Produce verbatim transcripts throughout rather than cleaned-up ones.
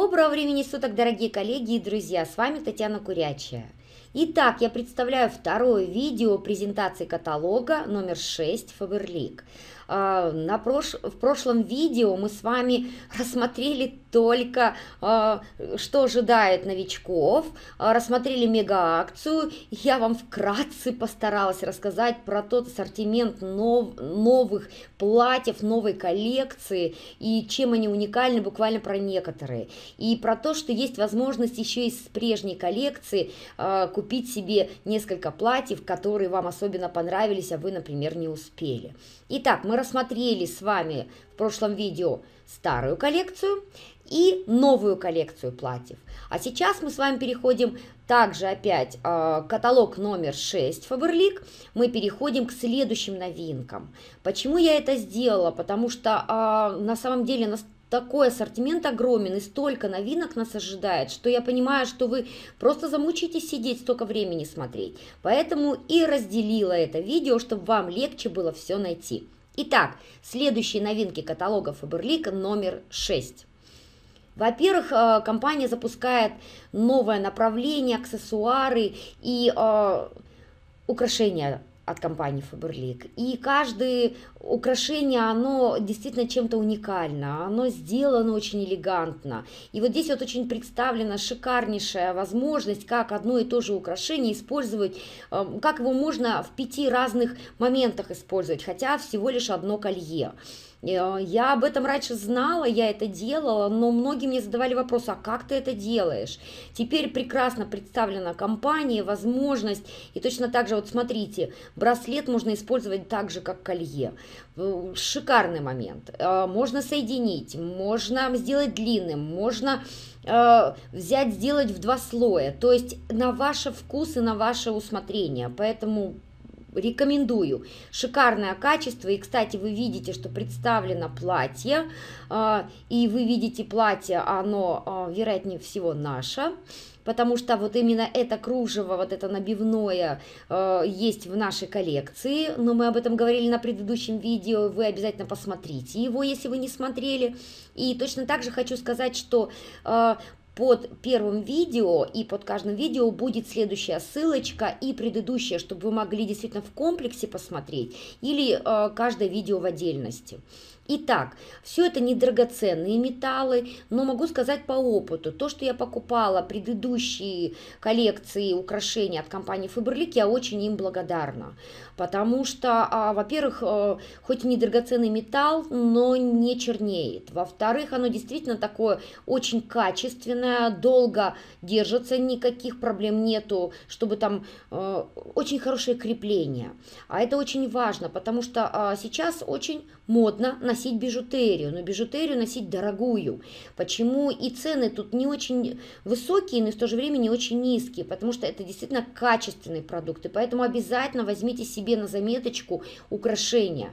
Доброго времени суток, дорогие коллеги и друзья! С вами Татьяна Курячая. Итак, я представляю второе видео презентации каталога номер шесть Faberlic. На прош... В прошлом видео мы с вами рассмотрели только, что ожидает новичков, рассмотрели мега-акцию. Я вам вкратце постаралась рассказать про тот ассортимент нов... новых платьев, новой коллекции и чем они уникальны, буквально про некоторые. И про то, что есть возможность еще из прежней коллекции купить себе несколько платьев, которые вам особенно понравились, а вы, например, не успели. Итак, мы рассмотрели с вами в прошлом видео старую коллекцию и новую коллекцию платьев. А сейчас мы с вами переходим также опять э, каталог номер шесть Faberlic. Мы переходим к следующим новинкам. Почему я это сделала? Потому что э, на самом деле нас такой ассортимент огромен и столько новинок нас ожидает, что я понимаю, что вы просто замучаетесь сидеть, столько времени смотреть. Поэтому и разделила это видео, чтобы вам легче было все найти. Итак, следующие новинки каталога Faberlic номер шесть. Во-первых, компания запускает новое направление, аксессуары и э, украшения от компании Faberlic. И каждое украшение, оно действительно чем-то уникально, оно сделано очень элегантно. И вот здесь вот очень представлена шикарнейшая возможность, как одно и то же украшение использовать, как его можно в пяти разных моментах использовать, хотя всего лишь одно колье. Я об этом раньше знала, я это делала, но многие мне задавали вопрос, а как ты это делаешь? Теперь прекрасно представлена компания, возможность, и точно так же, вот смотрите, браслет можно использовать так же, как колье. Шикарный момент. Можно соединить, можно сделать длинным, можно взять, сделать в два слоя, то есть на ваш вкус и на ваше усмотрение, поэтому рекомендую. Шикарное качество. И, кстати, вы видите, что представлено платье. И вы видите платье, оно, вероятнее всего, наше. Потому что вот именно это кружево, вот это набивное есть в нашей коллекции. Но мы об этом говорили на предыдущем видео. Вы обязательно посмотрите его, если вы не смотрели. И точно так же хочу сказать, что под первым видео и под каждым видео будет следующая ссылочка и предыдущая, чтобы вы могли действительно в комплексе посмотреть или э, каждое видео в отдельности. Итак, все это не драгоценные металлы, но могу сказать по опыту, то, что я покупала предыдущие коллекции украшений от компании Faberlic, я очень им благодарна. Потому что, а, во-первых, а, хоть и не драгоценный металл, но не чернеет. Во-вторых, оно действительно такое очень качественное, долго держится, никаких проблем нету, чтобы там а, очень хорошее крепление. А это очень важно, потому что а, сейчас очень модно носить бижутерию, но бижутерию носить дорогую. Почему и цены тут не очень высокие, но в то же время не очень низкие, потому что это действительно качественные продукты, поэтому обязательно возьмите себе на заметочку украшения.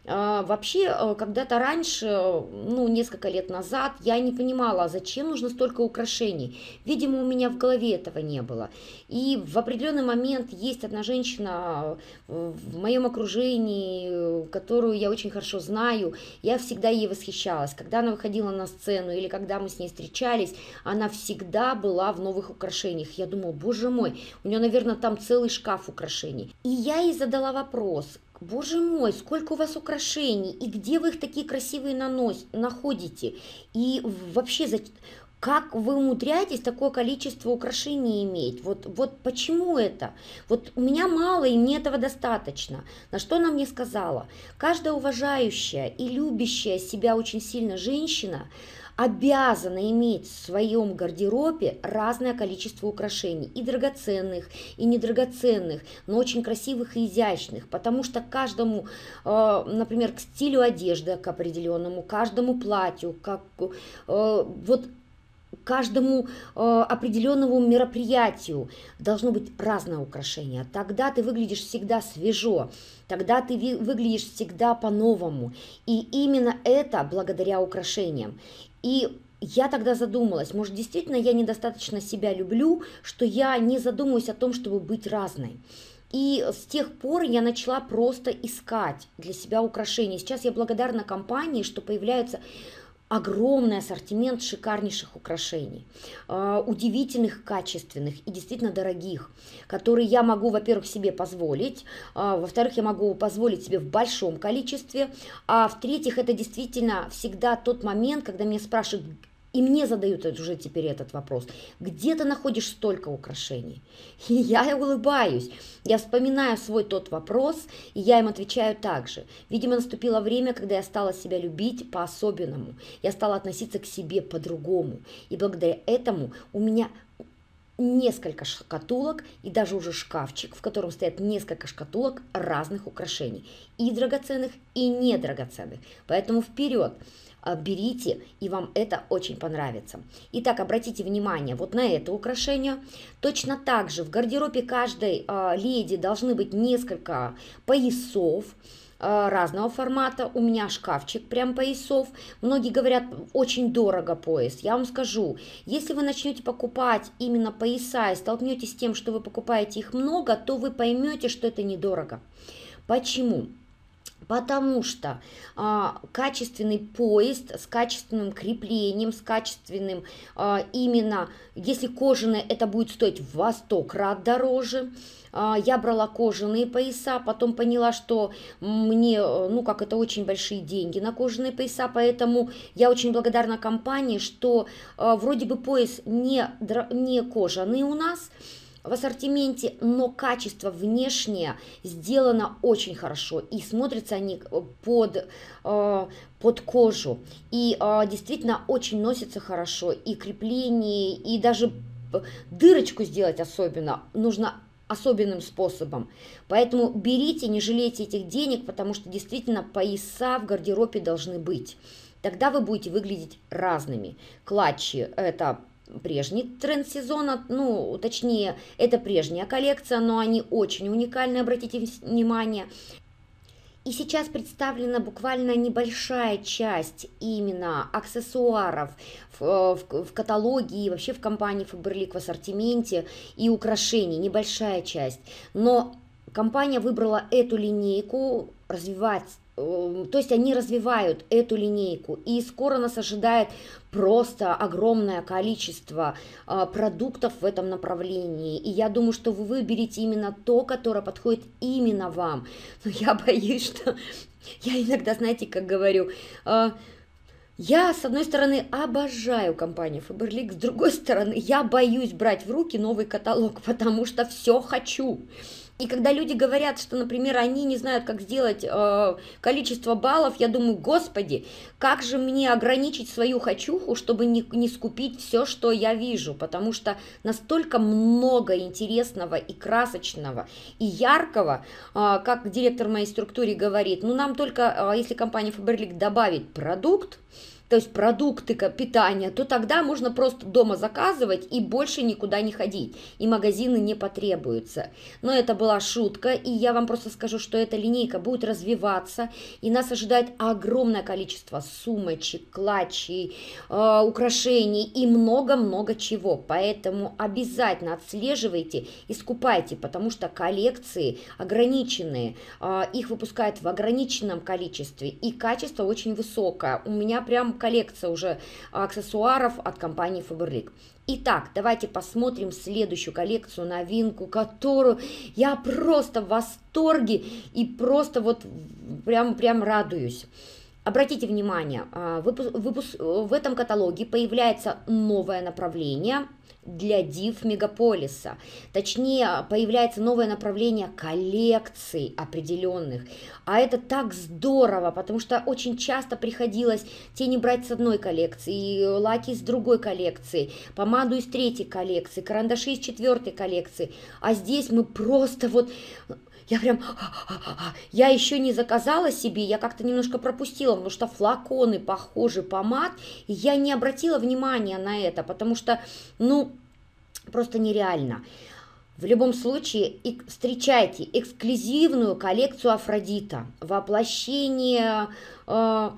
Вообще, когда-то раньше, ну, несколько лет назад, я не понимала, зачем нужно столько украшений. Видимо, у меня в голове этого не было. И в определенный момент есть одна женщина в моем окружении, которую я очень хорошо знаю. Я всегда ей восхищалась. Когда она выходила на сцену или когда мы с ней встречались, она всегда была в новых украшениях. Я думала, боже мой, у нее, наверное, там целый шкаф украшений. И я ей задала вопрос. Боже мой, сколько у вас украшений, и где вы их такие красивые нанос, находите? И вообще, как вы умудряетесь такое количество украшений иметь? Вот, вот почему это? Вот у меня мало, и мне этого достаточно. На что она мне сказала? Каждая уважающая и любящая себя очень сильно женщина обязана иметь в своем гардеробе разное количество украшений, и драгоценных, и недрагоценных, но очень красивых и изящных, потому что каждому, например, к стилю одежды, к определенному, каждому платью, как, вот каждому э, определенному мероприятию должно быть разное украшение. Тогда ты выглядишь всегда свежо, тогда ты выглядишь всегда по-новому. И именно это благодаря украшениям. И я тогда задумалась, может, действительно я недостаточно себя люблю, что я не задумываюсь о том, чтобы быть разной. И с тех пор я начала просто искать для себя украшения. Сейчас я благодарна компании, что появляются огромный ассортимент шикарнейших украшений, э, удивительных, качественных и действительно дорогих, которые я могу, во-первых, себе позволить, э, во-вторых, я могу позволить себе в большом количестве, а в-третьих, это действительно всегда тот момент, когда меня спрашивают, и мне задают уже теперь этот вопрос: где ты находишь столько украшений? И я улыбаюсь, я вспоминаю свой тот вопрос, и я им отвечаю так же. Видимо, наступило время, когда я стала себя любить по-особенному, я стала относиться к себе по-другому, и благодаря этому у меня несколько шкатулок и даже уже шкафчик, в котором стоят несколько шкатулок разных украшений, и драгоценных, и недрагоценных. Поэтому вперед! Берите, и вам это очень понравится. Итак, обратите внимание вот на это украшение. Точно так же в гардеробе каждой э, леди должны быть несколько поясов э, разного формата. У меня шкафчик прям поясов. Многие говорят, очень дорого пояс. Я вам скажу, если вы начнете покупать именно пояса и столкнетесь с тем, что вы покупаете их много, то вы поймете, что это недорого. Почему? Потому что а, качественный пояс с качественным креплением, с качественным а, именно, если кожаный, это будет стоить во сто крат дороже. А, я брала кожаные пояса, потом поняла, что мне, ну как, это очень большие деньги на кожаные пояса, поэтому я очень благодарна компании, что а, вроде бы пояс не, не кожаный у нас в ассортименте, но качество внешнее сделано очень хорошо, и смотрятся они под, э, под кожу, и э, действительно очень носятся хорошо, и крепление, и даже дырочку сделать особенно нужно особенным способом. Поэтому берите, не жалейте этих денег, потому что действительно пояса в гардеробе должны быть. Тогда вы будете выглядеть разными. Клатчи – это прежний тренд сезона, ну, точнее, это прежняя коллекция, но они очень уникальны, обратите внимание. И сейчас представлена буквально небольшая часть именно аксессуаров в, в, в каталоге и вообще в компании Faberlic в ассортименте, и украшений, небольшая часть. Но компания выбрала эту линейку развивать, то есть они развивают эту линейку, и скоро нас ожидает просто огромное количество а, продуктов в этом направлении, и я думаю, что вы выберете именно то, которое подходит именно вам. Но я боюсь, что я иногда, знаете, как говорю, а, я, с одной стороны, обожаю компанию Faberlic, с другой стороны, я боюсь брать в руки новый каталог, потому что все хочу. И когда люди говорят, что, например, они не знают, как сделать э, количество баллов, я думаю, господи, как же мне ограничить свою хочуху, чтобы не, не скупить все, что я вижу, потому что настолько много интересного и красочного, и яркого, э, как директор моей структуры говорит, ну нам только, э, если компания Faberlic добавит продукт, то есть продукты питания, то тогда можно просто дома заказывать и больше никуда не ходить, и магазины не потребуются. Но это была шутка, и я вам просто скажу, что эта линейка будет развиваться, и нас ожидает огромное количество сумочек, клатчей, э, украшений и много-много чего. Поэтому обязательно отслеживайте и скупайте, потому что коллекции ограниченные, э, их выпускают в ограниченном количестве, и качество очень высокое. У меня прям коллекция уже аксессуаров от компании Faberlic. Итак, давайте посмотрим следующую коллекцию, новинку, которую я просто в восторге и просто вот прям, прям радуюсь. Обратите внимание, выпуск, выпуск, в этом каталоге появляется новое направление для див мегаполиса. Точнее, появляется новое направление коллекций определенных. А это так здорово, потому что очень часто приходилось тени брать с одной коллекции, лаки с другой коллекции, помаду из третьей коллекции, карандаши из четвертой коллекции. А здесь мы просто вот... Я прям, я еще не заказала себе, я как-то немножко пропустила, потому что флаконы похожи помад, и я не обратила внимания на это, потому что, ну, просто нереально. В любом случае, встречайте эксклюзивную коллекцию Афродита, воплощение э,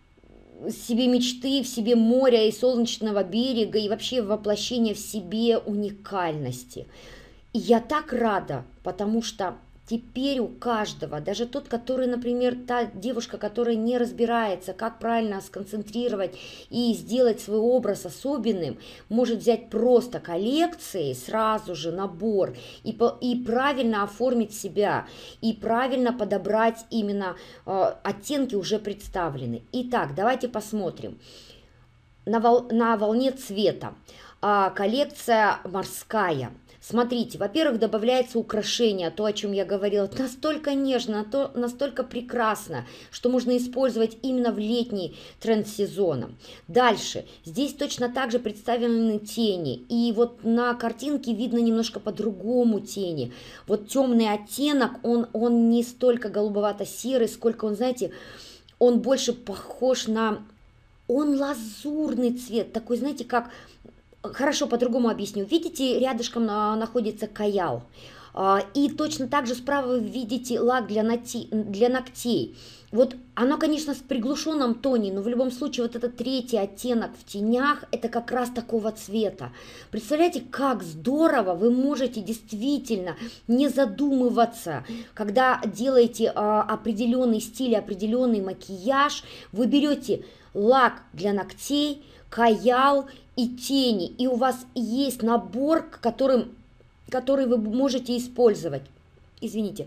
себе мечты, в себе моря и солнечного берега, и вообще воплощение в себе уникальности. И я так рада, потому что теперь у каждого, даже тот, который, например, та девушка, которая не разбирается, как правильно сконцентрировать и сделать свой образ особенным, может взять просто коллекции, сразу же набор, и, по, и правильно оформить себя, и правильно подобрать именно э, оттенки уже представлены. Итак, давайте посмотрим. На, вол, на волне цвета а, коллекция морская. Смотрите, во-первых, добавляется украшение, то, о чем я говорила, настолько нежно, то, настолько прекрасно, что можно использовать именно в летний тренд сезона. Дальше, здесь точно так же представлены тени, и вот на картинке видно немножко по-другому тени. Вот темный оттенок, он, он не столько голубовато-серый, сколько он, знаете, он больше похож на... Он лазурный цвет, такой, знаете, как... Хорошо, по-другому объясню. Видите, рядышком находится каял. И точно так же справа вы видите лак для, ноти... для ногтей. Вот оно, конечно, в приглушенном тоне, но в любом случае вот этот третий оттенок в тенях, это как раз такого цвета. Представляете, как здорово вы можете действительно не задумываться, когда делаете определенный стиль, определенный макияж, вы берете лак для ногтей, каял и тени, и у вас есть набор, которым, который вы можете использовать. Извините.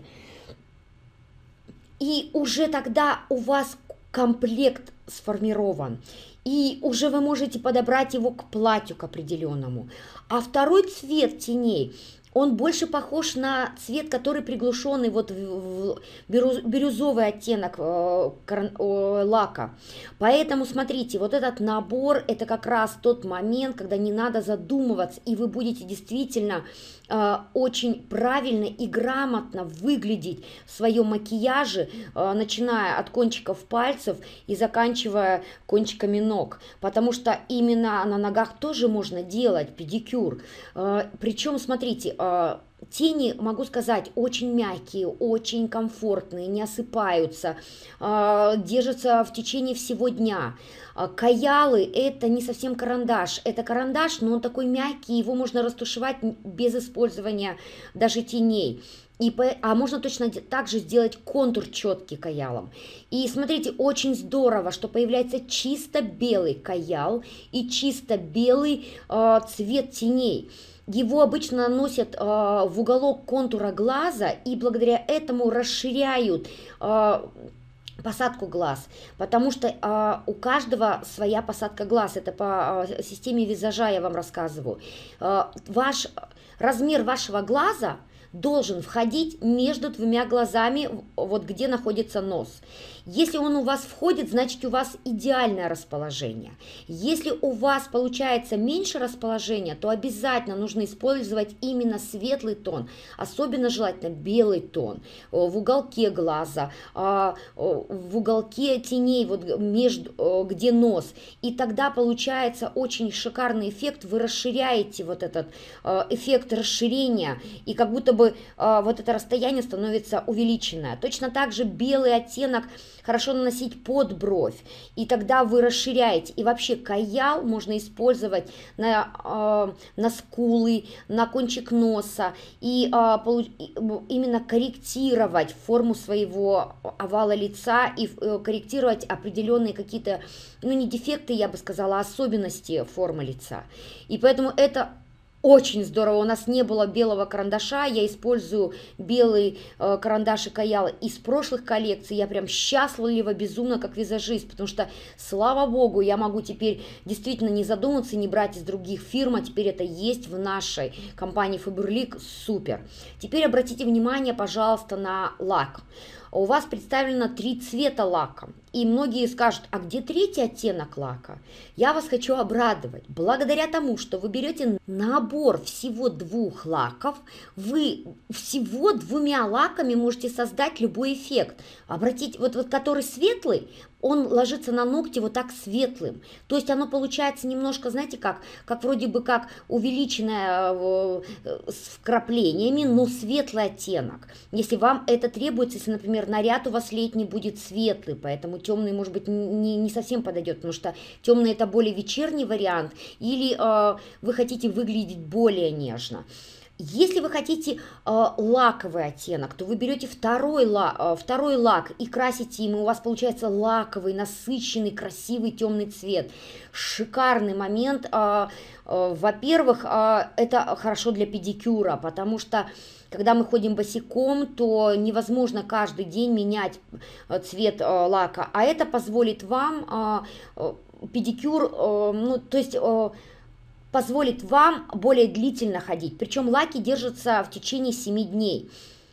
И уже тогда у вас комплект сформирован, и уже вы можете подобрать его к платью к определенному. А второй цвет теней, он больше похож на цвет, который приглушенный, вот в бирюзовый оттенок лака. Поэтому смотрите, вот этот набор, это как раз тот момент, когда не надо задумываться, и вы будете действительно очень правильно и грамотно выглядеть в своем макияже, начиная от кончиков пальцев и заканчивая кончиками ног. Потому что именно на ногах тоже можно делать педикюр. Причем, смотрите, тени, могу сказать, очень мягкие, очень комфортные, не осыпаются, держатся в течение всего дня. Каялы – это не совсем карандаш, это карандаш, но он такой мягкий, его можно растушевать без использования даже теней. И, а можно точно так же сделать контур четкий каялом. И смотрите, очень здорово, что появляется чисто белый каял и чисто белый э, цвет теней. Его обычно наносят э, в уголок контура глаза и благодаря этому расширяют э, посадку глаз, потому что э, у каждого своя посадка глаз, это по э, системе визажа я вам рассказываю. Э, ваш, размер вашего глаза должен входить между двумя глазами, вот где находится нос. Если он у вас входит, значит у вас идеальное расположение. Если у вас получается меньше расположения, то обязательно нужно использовать именно светлый тон, особенно желательно белый тон в уголке глаза, в уголке теней, вот между, где нос. И тогда получается очень шикарный эффект, вы расширяете вот этот эффект расширения, и как будто бы вот это расстояние становится увеличенное. Точно так же белый оттенок хорошо наносить под бровь, и тогда вы расширяете. И вообще каял можно использовать на, э, на скулы, на кончик носа, и э, именно корректировать форму своего овала лица и э, корректировать определенные какие-то, ну не дефекты, я бы сказала, а особенности формы лица. И поэтому это очень здорово. У нас не было белого карандаша, я использую белый э, карандаш и каял из прошлых коллекций. Я прям счастлива безумно как визажист, потому что, слава богу, я могу теперь действительно не задумываться, не брать из других фирм, а теперь это есть в нашей компании Faberlic. Супер. Теперь обратите внимание, пожалуйста, на лак. У вас представлено три цвета лака, и многие скажут, а где третий оттенок лака? Я вас хочу обрадовать. Благодаря тому, что вы берете набор всего двух лаков, вы всего двумя лаками можете создать любой эффект. Обратите, вот, вот который светлый, он ложится на ногти вот так светлым. То есть оно получается немножко, знаете, как, как вроде бы как увеличенное э, с вкраплениями, но светлый оттенок. Если вам это требуется, если, например, наряд у вас летний будет светлый, поэтому темный, может быть, не, не совсем подойдет, потому что темный это более вечерний вариант, или э, вы хотите выглядеть более нежно. Если вы хотите э, лаковый оттенок, то вы берете второй, ла, э, второй лак и красите им, и у вас получается лаковый, насыщенный, красивый темный цвет. Шикарный момент. Э, э, во-первых, э, это хорошо для педикюра, потому что когда мы ходим босиком, то невозможно каждый день менять цвет э, лака, а это позволит вам э, э, педикюр, э, ну, то есть... Э, позволит вам более длительно ходить. Причем лаки держатся в течение семи дней.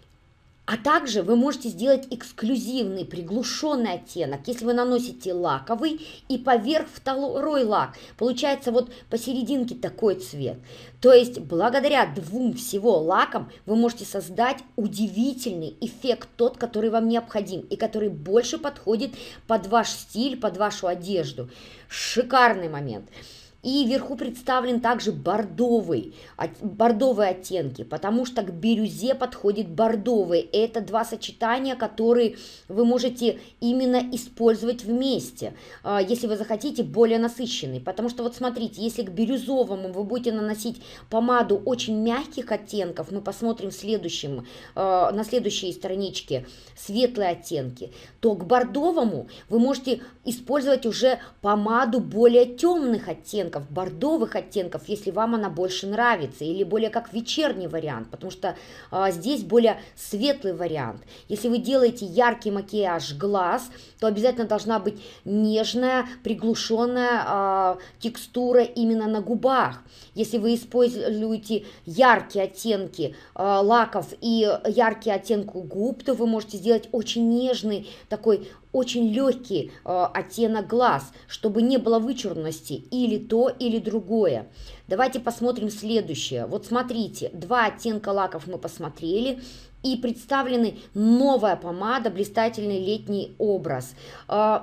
А также вы можете сделать эксклюзивный, приглушенный оттенок, если вы наносите лаковый и поверх второй лак. Получается вот посерединке такой цвет. То есть благодаря двум всего лакам вы можете создать удивительный эффект, тот, который вам необходим и который больше подходит под ваш стиль, под вашу одежду. Шикарный момент. И вверху представлен также бордовый, бордовые оттенки, потому что к бирюзе подходит бордовый. Это два сочетания, которые вы можете именно использовать вместе, если вы захотите более насыщенный. Потому что вот смотрите, если к бирюзовому вы будете наносить помаду очень мягких оттенков, мы посмотрим в следующем, на следующей страничке светлые оттенки, то к бордовому вы можете использовать уже помаду более темных оттенков, бордовых оттенков, если вам она больше нравится, или более как вечерний вариант, потому что а, здесь более светлый вариант. Если вы делаете яркий макияж глаз, то обязательно должна быть нежная, приглушенная а, текстура именно на губах. Если вы используете яркие оттенки а, лаков и яркие оттенки губ, то вы можете сделать очень нежный такой очень легкий э, оттенок глаз, чтобы не было вычурности или то, или другое. Давайте посмотрим следующее. Вот смотрите, два оттенка лаков мы посмотрели, и представлены новая помада, блистательный летний образ. Э,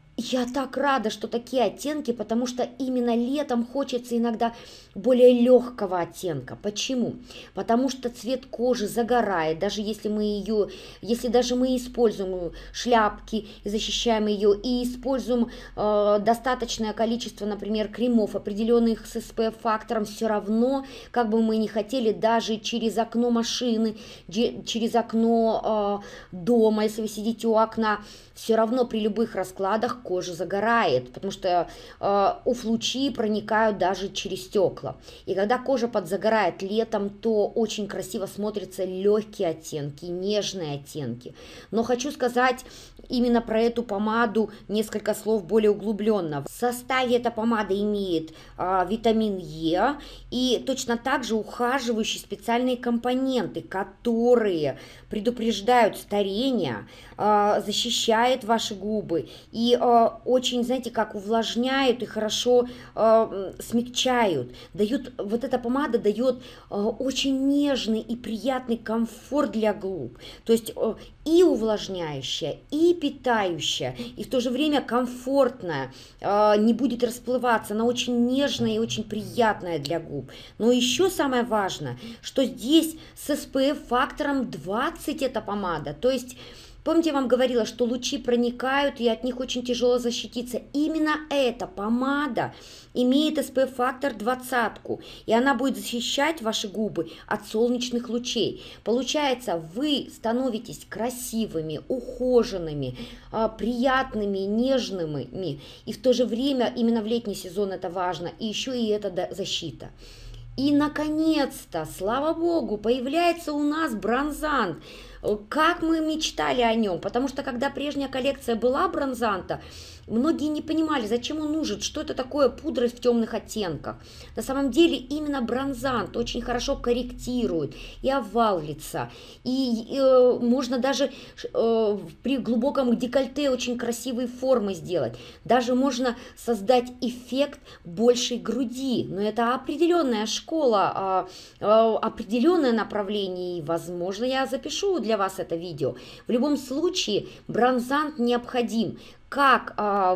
Я так рада, что такие оттенки, потому что именно летом хочется иногда более легкого оттенка. Почему? Потому что цвет кожи загорает, даже если мы ее, если даже мы используем шляпки и защищаем ее, и используем э, достаточное количество, например, кремов, определенных с эс пэ эф-фактором, все равно, как бы мы ни хотели, даже через окно машины, через окно э, дома, если вы сидите у окна, все равно при любых раскладах кожа загорает, потому что э, уф-лучи проникают даже через стекла. И когда кожа подзагорает летом, то очень красиво смотрятся легкие оттенки, нежные оттенки. Но хочу сказать именно про эту помаду несколько слов более углубленно. В составе эта помада имеет э, витамин Е и точно так же ухаживающие специальные компоненты, которые предупреждают старение, э, защищают ваши губы и э, очень, знаете, как увлажняют и хорошо э, смягчают. Дают, вот эта помада дает э, очень нежный и приятный комфорт для губ. То есть э, и увлажняющая, и питающая, и в то же время комфортная, э, не будет расплываться, она очень нежная и очень приятная для губ. Но еще самое важное, что здесь с эс пэ эф-фактором двадцать эта помада, то есть... Помните, я вам говорила, что лучи проникают, и от них очень тяжело защититься. Именно эта помада имеет эс пэ эф-фактор двадцать, и она будет защищать ваши губы от солнечных лучей. Получается, вы становитесь красивыми, ухоженными, приятными, нежными, и в то же время, именно в летний сезон это важно, и еще и эта защита. И, наконец-то, слава богу, появляется у нас бронзант. Как мы мечтали о нем, потому что когда прежняя коллекция была бронзанта, многие не понимали, зачем он нужен, что это такое пудра в темных оттенках. На самом деле именно бронзант очень хорошо корректирует и овал лица, и э, можно даже э, при глубоком декольте очень красивые формы сделать. Даже можно создать эффект большей груди, но это определенная школа, э, э, определенное направление, и, возможно, я запишу для вас это видео. В любом случае бронзант необходим как а, в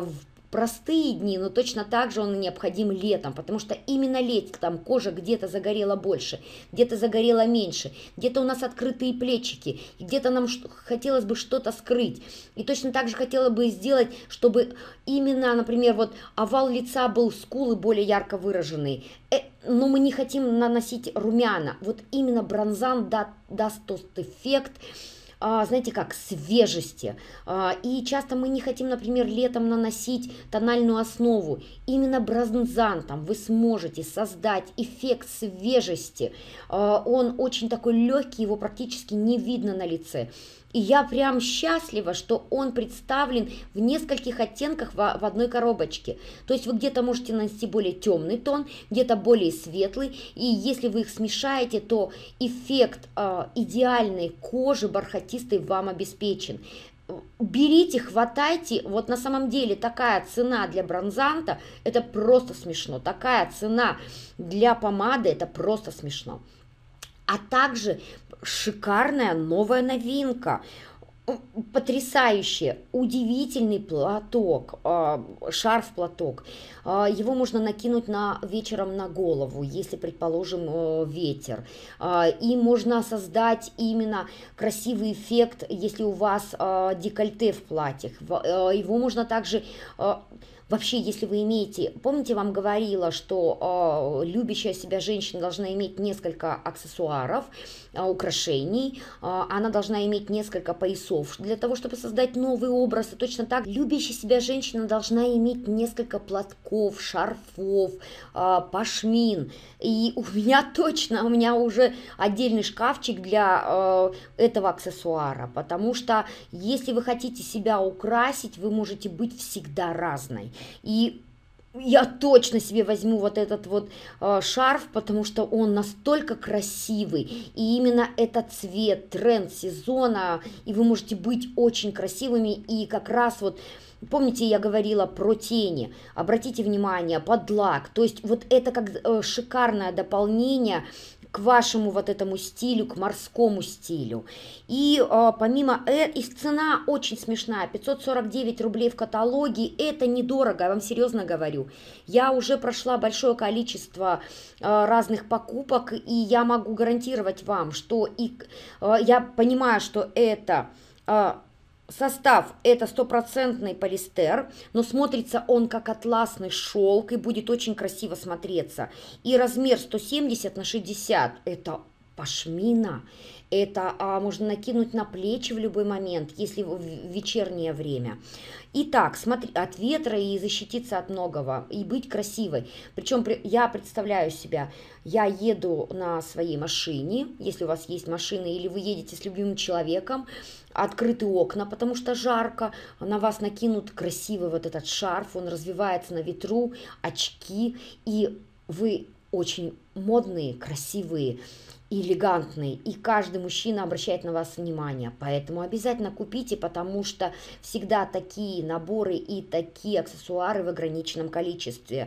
простые дни, но точно так же он необходим летом, потому что именно летом кожа где-то загорела больше, где-то загорела меньше, где-то у нас открытые плечики, где-то нам хотелось бы что-то скрыть. И точно так же хотела бы сделать, чтобы именно, например, вот овал лица был, скулы более ярко выраженные, э, но мы не хотим наносить румяна. Вот именно бронзан да, даст тот эффект, знаете, как свежести. И часто мы не хотим, например, летом наносить тональную основу. Именно бронзантом вы сможете создать эффект свежести. Он очень такой легкий, его практически не видно на лице. И я прям счастлива, что он представлен в нескольких оттенках в, в одной коробочке. То есть вы где-то можете нанести более темный тон, где-то более светлый. И если вы их смешаете, то эффект э, идеальной кожи бархатистой вам обеспечен. Берите, хватайте. Вот на самом деле такая цена для бронзанта, это просто смешно. Такая цена для помады, это просто смешно. А также шикарная новая новинка, потрясающий, удивительный платок, шарф-платок. Его можно накинуть на, вечером на голову, если, предположим, ветер. И можно создать именно красивый эффект, если у вас декольте в платьях. Его можно также... Вообще, если вы имеете, помните, вам говорила, что э, любящая себя женщина должна иметь несколько аксессуаров, э, украшений, э, она должна иметь несколько поясов для того, чтобы создать новый образ. И точно так, любящая себя женщина должна иметь несколько платков, шарфов, э, пашмин. И у меня точно, у меня уже отдельный шкафчик для э, этого аксессуара, потому что если вы хотите себя украсить, вы можете быть всегда разной. И я точно себе возьму вот этот вот э, шарф, потому что он настолько красивый. И именно этот цвет, тренд сезона, и вы можете быть очень красивыми. И как раз вот, помните, я говорила про тени, обратите внимание, подлак. То есть вот это как э, шикарное дополнение к вашему вот этому стилю, к морскому стилю. И э, помимо э, и цена очень смешная, пятьсот сорок девять рублей в каталоге, это недорого, я вам серьезно говорю. Я уже прошла большое количество э, разных покупок, и я могу гарантировать вам, что и, э, я понимаю, что это... Э, Состав это стопроцентный полиэстер, но смотрится он как атласный шелк и будет очень красиво смотреться. И размер сто семьдесят на шестьдесят это пашмина. Это а, можно накинуть на плечи в любой момент, если в вечернее время. Итак, смотри, от ветра и защититься от многого, и быть красивой. Причем я представляю себя, я еду на своей машине, если у вас есть машина, или вы едете с любимым человеком, открыты окна, потому что жарко, на вас накинут красивый вот этот шарф, он развивается на ветру, очки, и вы очень модные, красивые, элегантный, и каждый мужчина обращает на вас внимание, поэтому обязательно купите, потому что всегда такие наборы и такие аксессуары в ограниченном количестве.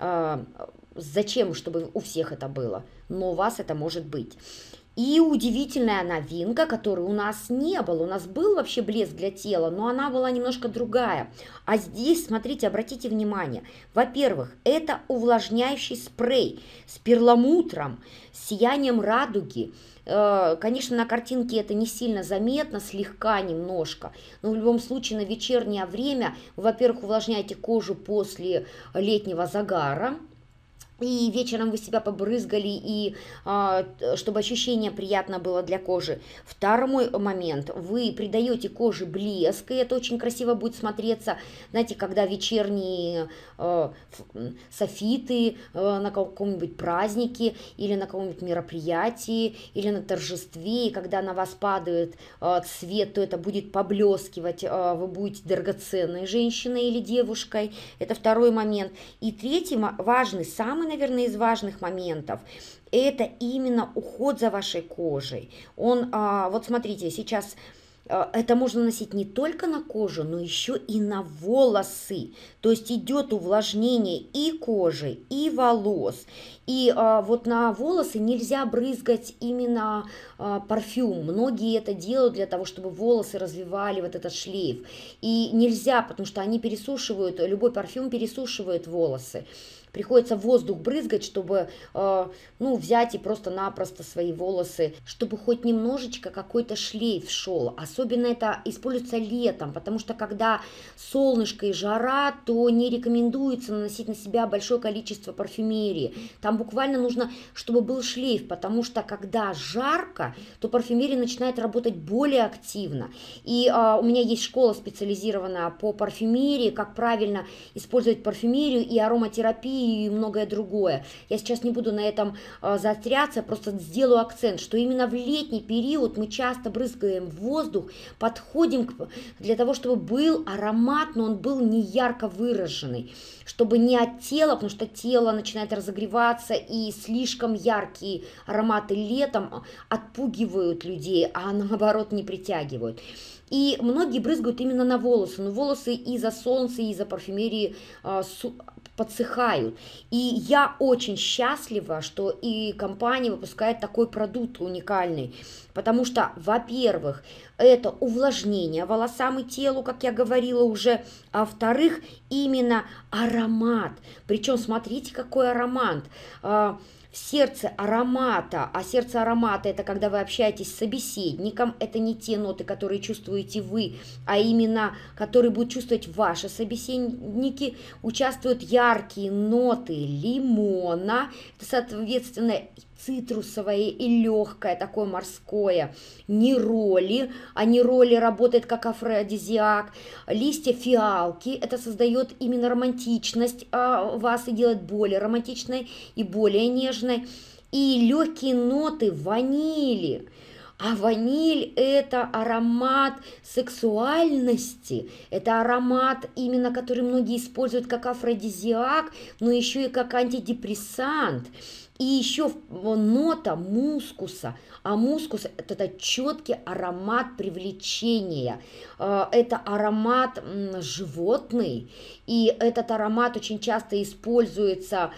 Зачем, чтобы у всех это было, но у вас это может быть. И удивительная новинка, которой у нас не было. У нас был вообще блеск для тела, но она была немножко другая. А здесь, смотрите, обратите внимание. Во-первых, это увлажняющий спрей с перламутром, с сиянием радуги. Конечно, на картинке это не сильно заметно, слегка немножко, но в любом случае на вечернее время, во-первых, увлажняйте кожу после летнего загара, и вечером вы себя побрызгали, и а, чтобы ощущение приятно было для кожи. Второй момент, вы придаете коже блеск, и это очень красиво будет смотреться, знаете, когда вечерние а, софиты а, на каком-нибудь празднике, или на каком-нибудь мероприятии, или на торжестве, и когда на вас падает а, цвет, то это будет поблескивать, а, вы будете драгоценной женщиной или девушкой, это второй момент. И третий важный, самый, наверное, из важных моментов, это именно уход за вашей кожей. Он, а, вот смотрите, сейчас А, Это можно носить не только на кожу, но еще и на волосы. То есть идет увлажнение и кожи, и волос. И а, вот на волосы нельзя брызгать именно а, парфюм. Многие это делают для того, чтобы волосы развивали вот этот шлейф. И нельзя, потому что они пересушивают, любой парфюм пересушивает волосы. Приходится воздух брызгать, чтобы э, ну, взять и просто-напросто свои волосы, чтобы хоть немножечко какой-то шлейф шел. Особенно это используется летом, потому что когда солнышко и жара, то не рекомендуется наносить на себя большое количество парфюмерии. Там буквально нужно, чтобы был шлейф, потому что когда жарко, то парфюмерия начинает работать более активно. И э, у меня есть школа специализированная по парфюмерии, как правильно использовать парфюмерию и ароматерапию, и многое другое. Я сейчас не буду на этом э, заостряться, просто сделаю акцент, что именно в летний период мы часто брызгаем в воздух, подходим к, для того, чтобы был аромат, но он был не ярко выраженный, чтобы не от тела, потому что тело начинает разогреваться, и слишком яркие ароматы летом отпугивают людей, а наоборот не притягивают. И многие брызгают именно на волосы, но волосы из-за солнца, из-за парфюмерии э, подсыхают. И я очень счастлива, что и компания выпускает такой продукт уникальный, потому что, во-первых, это увлажнение волосам и телу, как я говорила уже, а во-вторых, именно аромат. Причем смотрите, какой аромат. Сердце аромата, а сердце аромата — это когда вы общаетесь с собеседником, это не те ноты, которые чувствуете вы, а именно, которые будут чувствовать ваши собеседники, участвуют яркие ноты лимона, это, соответственно, цитрусовое и легкое, такое морское, нероли, а нероли работает как афродизиак, листья фиалки, это создает именно романтичность а, вас и делает более романтичной и более нежной, и легкие ноты ванили. А ваниль — это аромат сексуальности, это аромат, именно который многие используют как афродизиак, но еще и как антидепрессант. И еще нота мускуса, а мускус — это, это четкий аромат привлечения, это аромат животный, и этот аромат очень часто используется.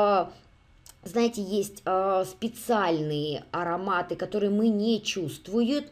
Знаете, есть э, специальные ароматы, которые мы не чувствуем,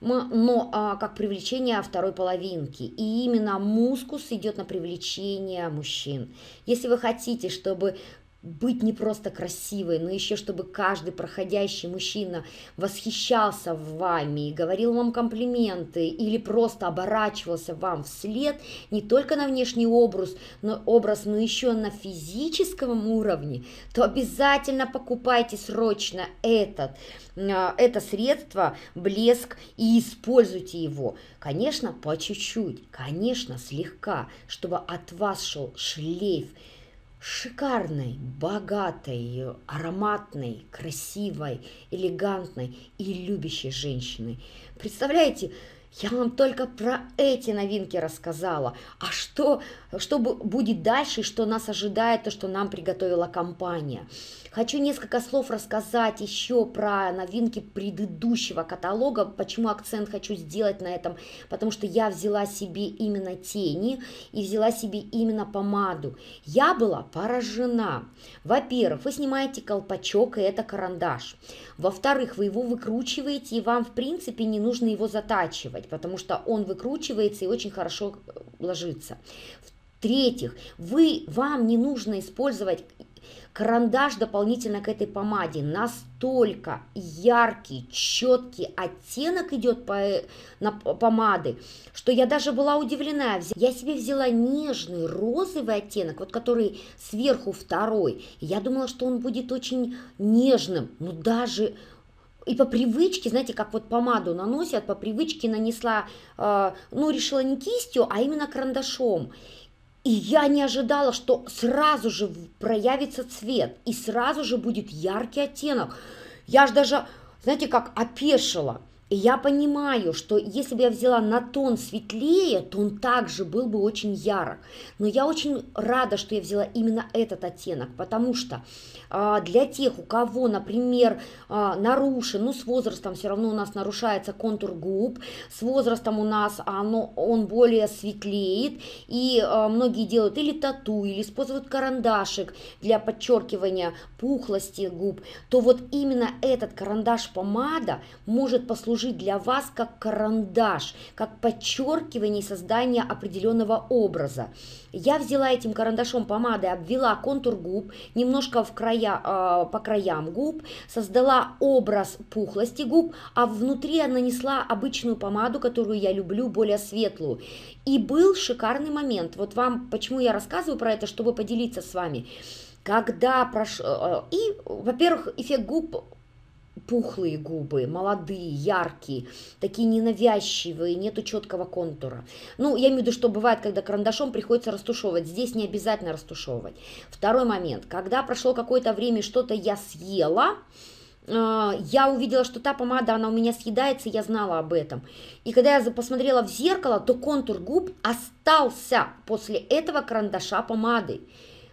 но э, как привлечение второй половинки. И именно мускус идет на привлечение мужчин. Если вы хотите, чтобы быть не просто красивой, но еще чтобы каждый проходящий мужчина восхищался вами и говорил вам комплименты или просто оборачивался вам вслед не только на внешний образ, но, образ, но еще на физическом уровне, то обязательно покупайте срочно этот, это средство, блеск, и используйте его. Конечно, по чуть-чуть, конечно, слегка, чтобы от вас шел шлейф шикарной, богатой, ароматной, красивой, элегантной и любящей женщины. Представляете, я вам только про эти новинки рассказала. А что, что будет дальше, и что нас ожидает, то, что нам приготовила компания? Хочу несколько слов рассказать еще про новинки предыдущего каталога. Почему акцент хочу сделать на этом? Потому что я взяла себе именно тени и взяла себе именно помаду. Я была поражена. Во-первых, вы снимаете колпачок, и это карандаш. Во-вторых, вы его выкручиваете, и вам, в принципе, не нужно его затачивать, потому что он выкручивается и очень хорошо ложится. В-третьих, вы, вам не нужно использовать карандаш дополнительно к этой помаде. Настолько яркий, четкий оттенок идет по, на помады, что я даже была удивлена. Я себе взяла нежный розовый оттенок, вот который сверху второй. Я думала, что он будет очень нежным, но даже... И по привычке, знаете, как вот помаду наносят, по привычке нанесла, э, ну, решила не кистью, а именно карандашом. И я не ожидала, что сразу же проявится цвет, и сразу же будет яркий оттенок. Я ж даже, знаете, как опешила. И я понимаю, что если бы я взяла на тон светлее, то он также был бы очень ярок. Но я очень рада, что я взяла именно этот оттенок, потому что а, для тех, у кого, например, а, нарушен, ну с возрастом все равно у нас нарушается контур губ, с возрастом у нас оно, он более светлеет, и а, многие делают или тату, или используют карандашик для подчеркивания пухлости губ, то вот именно этот карандаш-помада может послужить для вас как карандаш, как подчеркивание и создание определенного образа. Я взяла этим карандашом помадой, обвела контур губ, немножко в края, э, по краям губ, создала образ пухлости губ, а внутри я нанесла обычную помаду, которую я люблю, более светлую. И был шикарный момент. Вот вам, почему я рассказываю про это, чтобы поделиться с вами. Когда прош... И, во-первых, эффект губ, пухлые губы, молодые, яркие, такие ненавязчивые, нету четкого контура. Ну, я имею в виду, что бывает, когда карандашом приходится растушевывать. Здесь не обязательно растушевывать. Второй момент. Когда прошло какое-то время, что-то я съела, я увидела, что та помада, она у меня съедается, я знала об этом. И когда я посмотрела в зеркало, то контур губ остался после этого карандаша помады.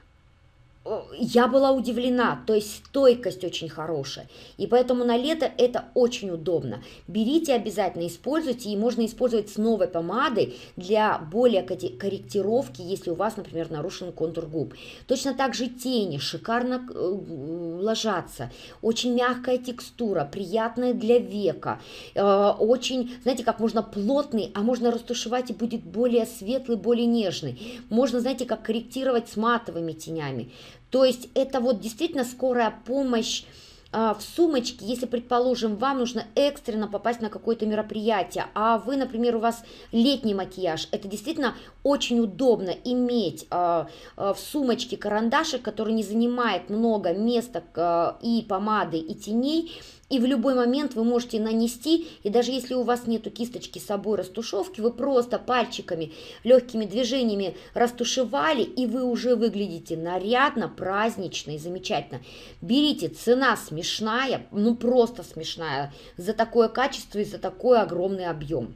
Я была удивлена, то есть стойкость очень хорошая, и поэтому на лето это очень удобно. Берите обязательно, используйте, и можно использовать с новой помадой для более корректировки, если у вас, например, нарушен контур губ. Точно так же тени шикарно ложатся, очень мягкая текстура, приятная для века, очень, знаете, как можно плотный, а можно растушевать и будет более светлый, более нежный. Можно, знаете, как корректировать с матовыми тенями. То есть это вот действительно скорая помощь а, в сумочке, если, предположим, вам нужно экстренно попасть на какое-то мероприятие, а вы, например, у вас летний макияж, это действительно очень удобно иметь а, а, в сумочке карандашик, который не занимает много места а, и помады, и теней. И в любой момент вы можете нанести, и даже если у вас нету кисточки с собой растушевки, вы просто пальчиками, легкими движениями растушевали, и вы уже выглядите нарядно, празднично и замечательно. Берите, цена смешная, ну просто смешная, за такое качество и за такой огромный объем.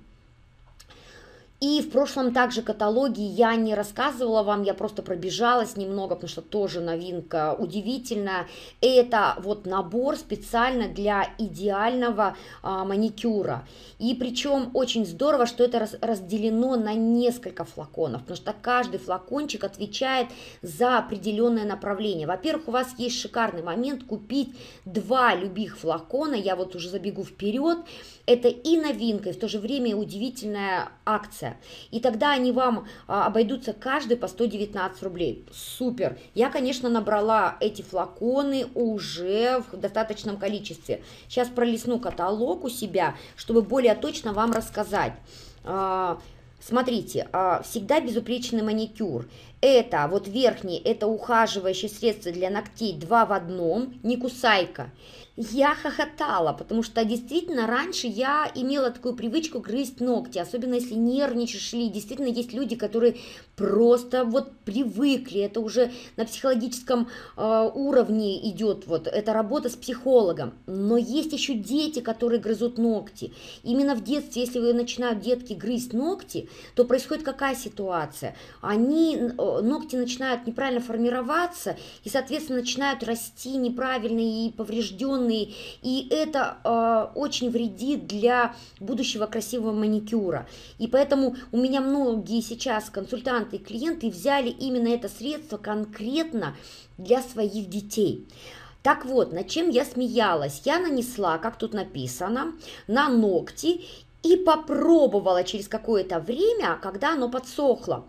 И в прошлом также каталоге я не рассказывала вам, я просто пробежалась немного, потому что тоже новинка удивительная. Это вот набор специально для идеального а, маникюра. И причем очень здорово, что это раз, разделено на несколько флаконов, потому что каждый флакончик отвечает за определенное направление. Во-первых, у вас есть шикарный момент купить два любых флакона, я вот уже забегу вперед. Это и новинка, и в то же время удивительная акция. И тогда они вам а, обойдутся каждый по сто девятнадцать рублей. Супер! Я, конечно, набрала эти флаконы уже в достаточном количестве. Сейчас пролистну каталог у себя, чтобы более точно вам рассказать. А, смотрите, а, всегда безупречный маникюр. Это вот верхний, это ухаживающее средство для ногтей два в одном, не кусайка. Я хохотала, потому что действительно раньше я имела такую привычку грызть ногти, особенно если нервничаешь, или действительно есть люди, которые просто вот привыкли, это уже на психологическом э, уровне идет, вот, это работа с психологом. Но есть еще дети, которые грызут ногти. Именно в детстве, если вы начинают детки грызть ногти, то происходит какая ситуация? Они, ногти начинают неправильно формироваться, и, соответственно, начинают расти неправильные и поврежденные, и это э, очень вредит для будущего красивого маникюра. И поэтому у меня многие сейчас консультанты и клиенты взяли именно это средство конкретно для своих детей. Так вот, над чем я смеялась? Я нанесла, как тут написано, на ногти и попробовала через какое-то время, когда оно подсохло.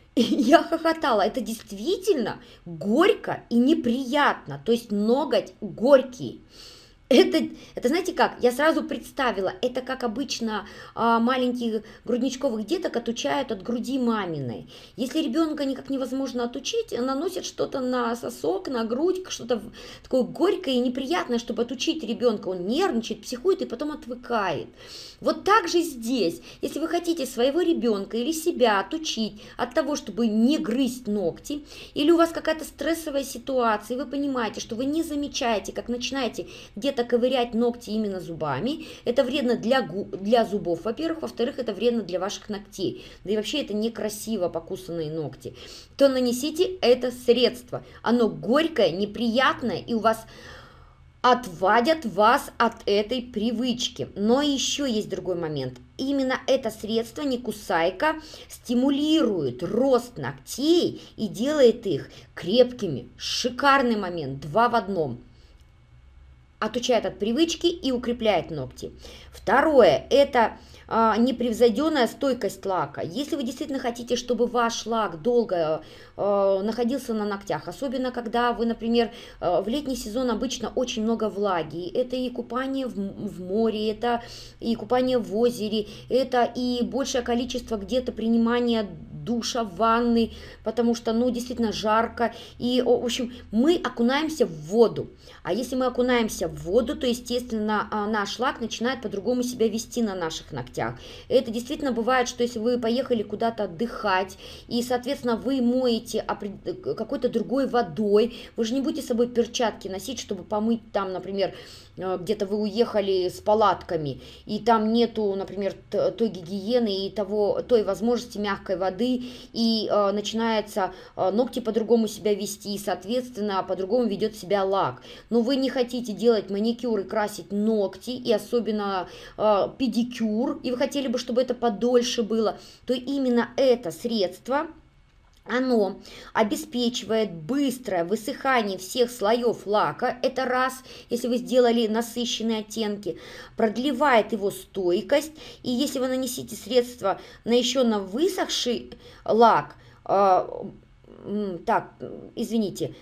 Я хохотала, это действительно горько и неприятно, то есть ноготь горький. Это, это знаете как, я сразу представила, это как обычно а, маленьких грудничковых деток отучают от груди маминой. Если ребенка никак невозможно отучить, наносят что-то на сосок, на грудь, что-то такое горькое и неприятное, чтобы отучить ребенка. Он нервничает, психует и потом отвыкает. Вот так же здесь, если вы хотите своего ребенка или себя отучить от того, чтобы не грызть ногти, или у вас какая-то стрессовая ситуация, и вы понимаете, что вы не замечаете, как начинаете где-то это ковырять ногти именно зубами. Это вредно для, для зубов, во-первых. Во-вторых, это вредно для ваших ногтей. Да и вообще это некрасиво, покусанные ногти. То нанесите это средство. Оно горькое, неприятное, и у вас отвадят вас от этой привычки. Но еще есть другой момент. Именно это средство, не кусайка, стимулирует рост ногтей и делает их крепкими. Шикарный момент, два в одном. Отучает от привычки и укрепляет ногти. Второе, это а, непревзойденная стойкость лака. Если вы действительно хотите, чтобы ваш лак долго а, находился на ногтях, особенно когда вы, например, а, в летний сезон обычно очень много влаги, это и купание в, в море, это и купание в озере, это и большее количество где-то принимания душа, ванны, потому что, ну, действительно жарко, и, в общем, мы окунаемся в воду. А если мы окунаемся в воду, то, естественно, наш лак начинает по-другому себя вести на наших ногтях. Это действительно бывает, что если вы поехали куда-то отдыхать, и, соответственно, вы моете какой-то другой водой, вы же не будете с собой перчатки носить, чтобы помыть там, например, где-то вы уехали с палатками, и там нету, например, той гигиены и того, той возможности мягкой воды, и э, начинается э, ногти по-другому себя вести, и, соответственно, по-другому ведет себя лак. Но вы не хотите делать маникюр и красить ногти, и особенно э, педикюр, и вы хотели бы, чтобы это подольше было, то именно это средство, оно обеспечивает быстрое высыхание всех слоев лака, это раз, если вы сделали насыщенные оттенки, продлевает его стойкость, и если вы нанесите средство на еще на высохший лак, э, так, извините,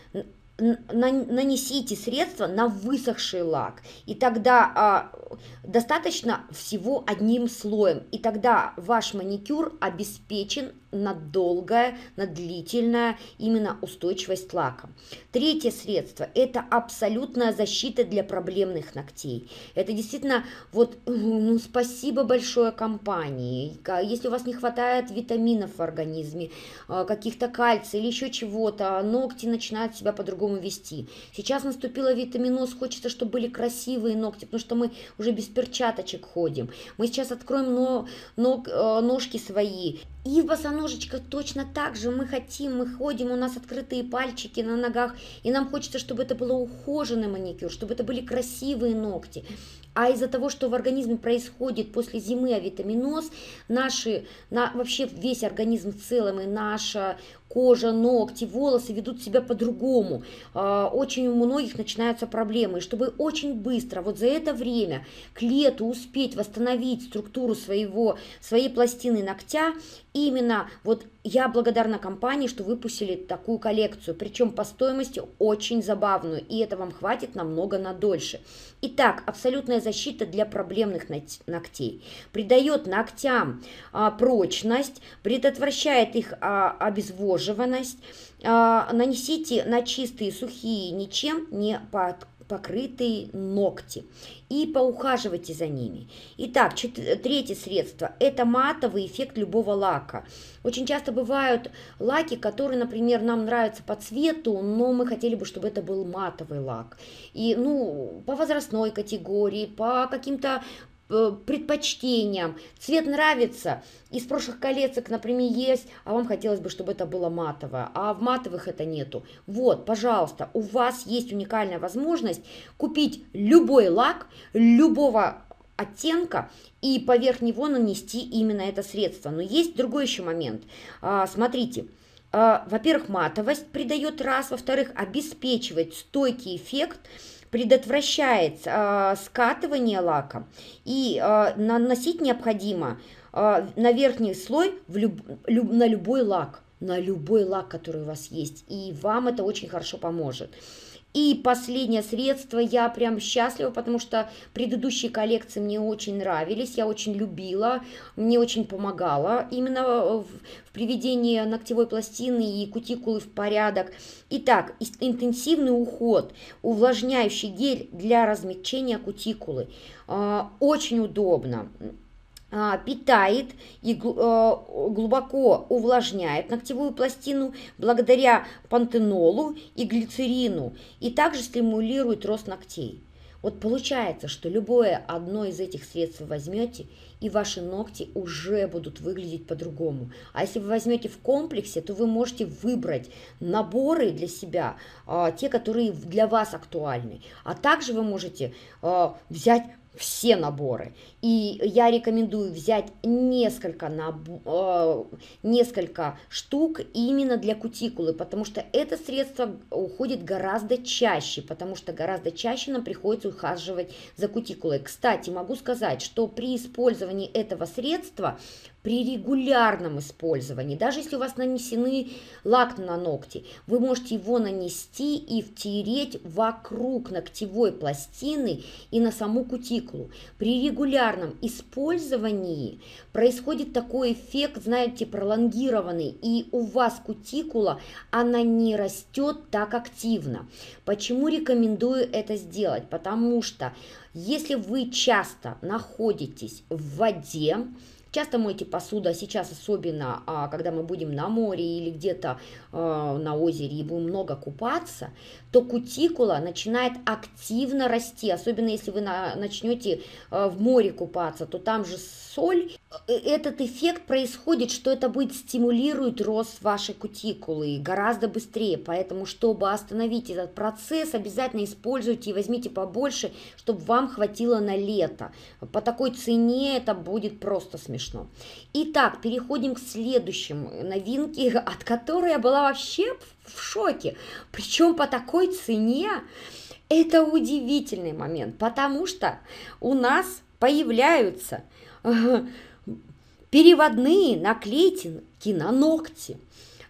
нанесите средство на высохший лак, и тогда а, достаточно всего одним слоем, и тогда ваш маникюр обеспечен на долгое, на длительное именно устойчивость лака. Третье средство – это абсолютная защита для проблемных ногтей. Это действительно, вот, ну, спасибо большое компании. Если у вас не хватает витаминов в организме, каких-то кальция или еще чего-то, ногти начинают себя по-другому вести. Сейчас наступила витаминоз, хочется, чтобы были красивые ногти, потому что мы уже без перчаточек ходим. Мы сейчас откроем но, ног, ножки свои. И в босоножечках точно так же мы хотим, мы ходим, у нас открытые пальчики на ногах, и нам хочется, чтобы это был ухоженный маникюр, чтобы это были красивые ногти. А из-за того, что в организме происходит после зимы авитаминоз, наши, на, вообще весь организм в целом, и наша кожа, ногти, волосы ведут себя по-другому. Очень у многих начинаются проблемы. И чтобы очень быстро, вот за это время, к лету успеть восстановить структуру своего, своей пластины ногтя, именно вот я благодарна компании, что выпустили такую коллекцию, причем по стоимости очень забавную, и это вам хватит намного надольше. Итак, абсолютная защита для проблемных ногтей. Придает ногтям а, прочность, предотвращает их а, обезвоживанность. А, нанесите на чистые, сухие, ничем не под покрытые ногти и поухаживайте за ними. Итак, третье средство – это матовый эффект любого лака. Очень часто бывают лаки, которые, например, нам нравятся по цвету, но мы хотели бы, чтобы это был матовый лак. И, ну, по возрастной категории, по каким-то предпочтениям. Цвет нравится, из прошлых коллекций, например, есть, а вам хотелось бы, чтобы это было матовое, а в матовых это нету. Вот, пожалуйста, у вас есть уникальная возможность купить любой лак, любого оттенка и поверх него нанести именно это средство. Но есть другой еще момент. Смотрите. Во-первых, матовость придает раз, во-вторых, обеспечивает стойкий эффект, предотвращает э, скатывание лака, и э, наносить необходимо э, на верхний слой в люб, люб, на любой лак, на любой лак, который у вас есть, и вам это очень хорошо поможет. И последнее средство, я прям счастлива, потому что предыдущие коллекции мне очень нравились, я очень любила, мне очень помогало именно в, в приведении ногтевой пластины и кутикулы в порядок. Итак, интенсивный уход, увлажняющий гель для размягчения кутикулы, очень удобно. Питает и глубоко увлажняет ногтевую пластину благодаря пантенолу и глицерину, и также стимулирует рост ногтей. Вот получается, что любое одно из этих средств вы возьмете, и ваши ногти уже будут выглядеть по-другому. А если вы возьмете в комплексе, то вы можете выбрать наборы для себя, а, те, которые для вас актуальны. А также вы можете а, взять все наборы. И я рекомендую взять несколько, наб- э, несколько штук именно для кутикулы, потому что это средство уходит гораздо чаще, потому что гораздо чаще нам приходится ухаживать за кутикулой. Кстати, могу сказать, что при использовании этого средства, при регулярном использовании, даже если у вас нанесены лак на ногти, вы можете его нанести и втереть вокруг ногтевой пластины и на саму кутикулу. При регулярном использовании происходит такой эффект, знаете, пролонгированный, и у вас кутикула, она не растет так активно. Почему рекомендую это сделать? Потому что если вы часто находитесь в воде, часто моете посуду, а сейчас особенно, а, когда мы будем на море или где-то а, на озере и будем много купаться, то кутикула начинает активно расти. Особенно если вы на, начнете а, в море купаться, то там же соль. Этот эффект происходит, что это будет стимулировать рост вашей кутикулы гораздо быстрее. Поэтому, чтобы остановить этот процесс, обязательно используйте и возьмите побольше, чтобы вам хватило на лето. По такой цене это будет просто смешно. Итак, переходим к следующему новинке, от которой я была вообще в шоке. Причем по такой цене. Это удивительный момент, потому что у нас появляются переводные наклейки на ногти.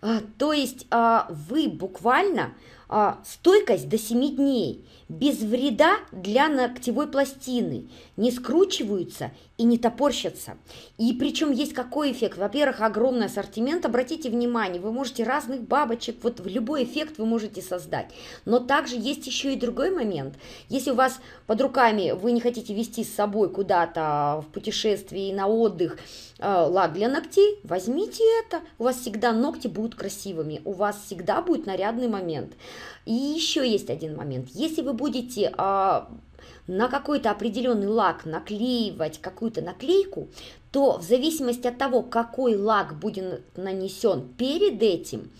То есть вы буквально стойкость до семи дней, без вреда для ногтевой пластины, не скручиваются и не топорщатся. И причем есть какой эффект? Во-первых, огромный ассортимент, обратите внимание, вы можете разных бабочек, вот любой эффект вы можете создать. Но также есть еще и другой момент. Если у вас под руками, вы не хотите везти с собой куда-то в путешествие, на отдых, лак для ногтей, возьмите это, у вас всегда ногти будут красивыми, у вас всегда будет нарядный момент. И еще есть один момент. Если вы будете а, на какой-то определенный лак наклеивать какую-то наклейку, то в зависимости от того, какой лак будет нанесен перед этим,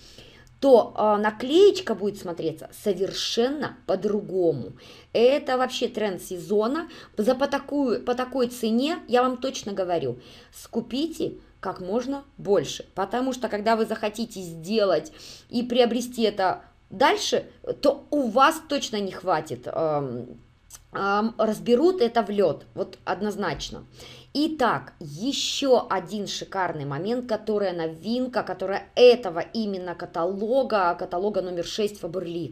то а, наклеечка будет смотреться совершенно по-другому. Это вообще тренд сезона. За по, такую, по такой цене, я вам точно говорю, скупите как можно больше. Потому что, когда вы захотите сделать и приобрести это дальше, то у вас точно не хватит. Эм, эм, разберут это в лед, вот однозначно. Итак, еще один шикарный момент, которая новинка, которая этого именно каталога, каталога номер шесть Faberlic.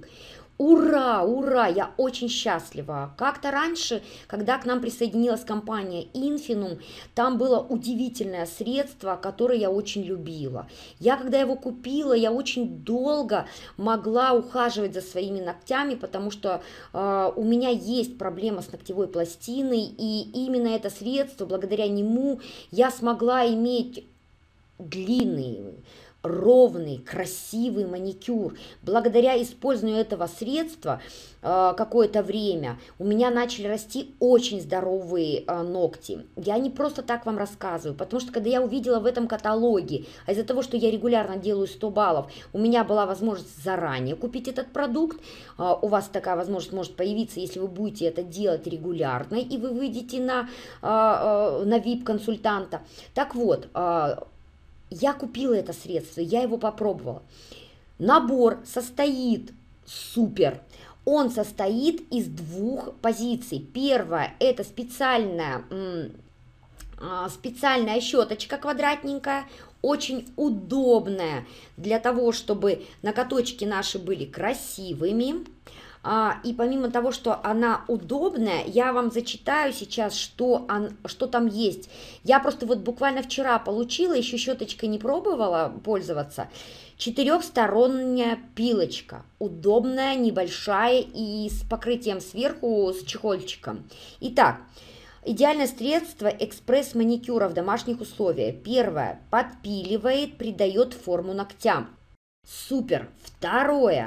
Ура, ура, я очень счастлива. Как-то раньше, когда к нам присоединилась компания Infinum, там было удивительное средство, которое я очень любила. Я, когда его купила, я очень долго могла ухаживать за своими ногтями, потому что э, у меня есть проблема с ногтевой пластиной, и именно это средство, благодаря нему я смогла иметь длинный, ровный, красивый маникюр. Благодаря использованию этого средства э, какое-то время у меня начали расти очень здоровые э, ногти. Я не просто так вам рассказываю, потому что когда я увидела в этом каталоге, а из-за того, что я регулярно делаю сто баллов, у меня была возможность заранее купить этот продукт. Э, у вас такая возможность может появиться, если вы будете это делать регулярно, и вы выйдете на, э, э, на ви ай пи-консультанта. Так вот, э, я купила это средство, я его попробовала. Набор состоит супер. Он состоит из двух позиций. Первая – это специальная, специальная щеточка квадратненькая, очень удобная для того, чтобы ноготочки наши были красивыми. И помимо того, что она удобная, я вам зачитаю сейчас, что, он, что там есть. Я просто вот буквально вчера получила, еще щеточкой не пробовала пользоваться. Четырехсторонняя пилочка, удобная, небольшая и с покрытием сверху, с чехольчиком. Итак, идеальное средство экспресс-маникюра в домашних условиях. Первое, подпиливает, придает форму ногтям. Супер. Второе.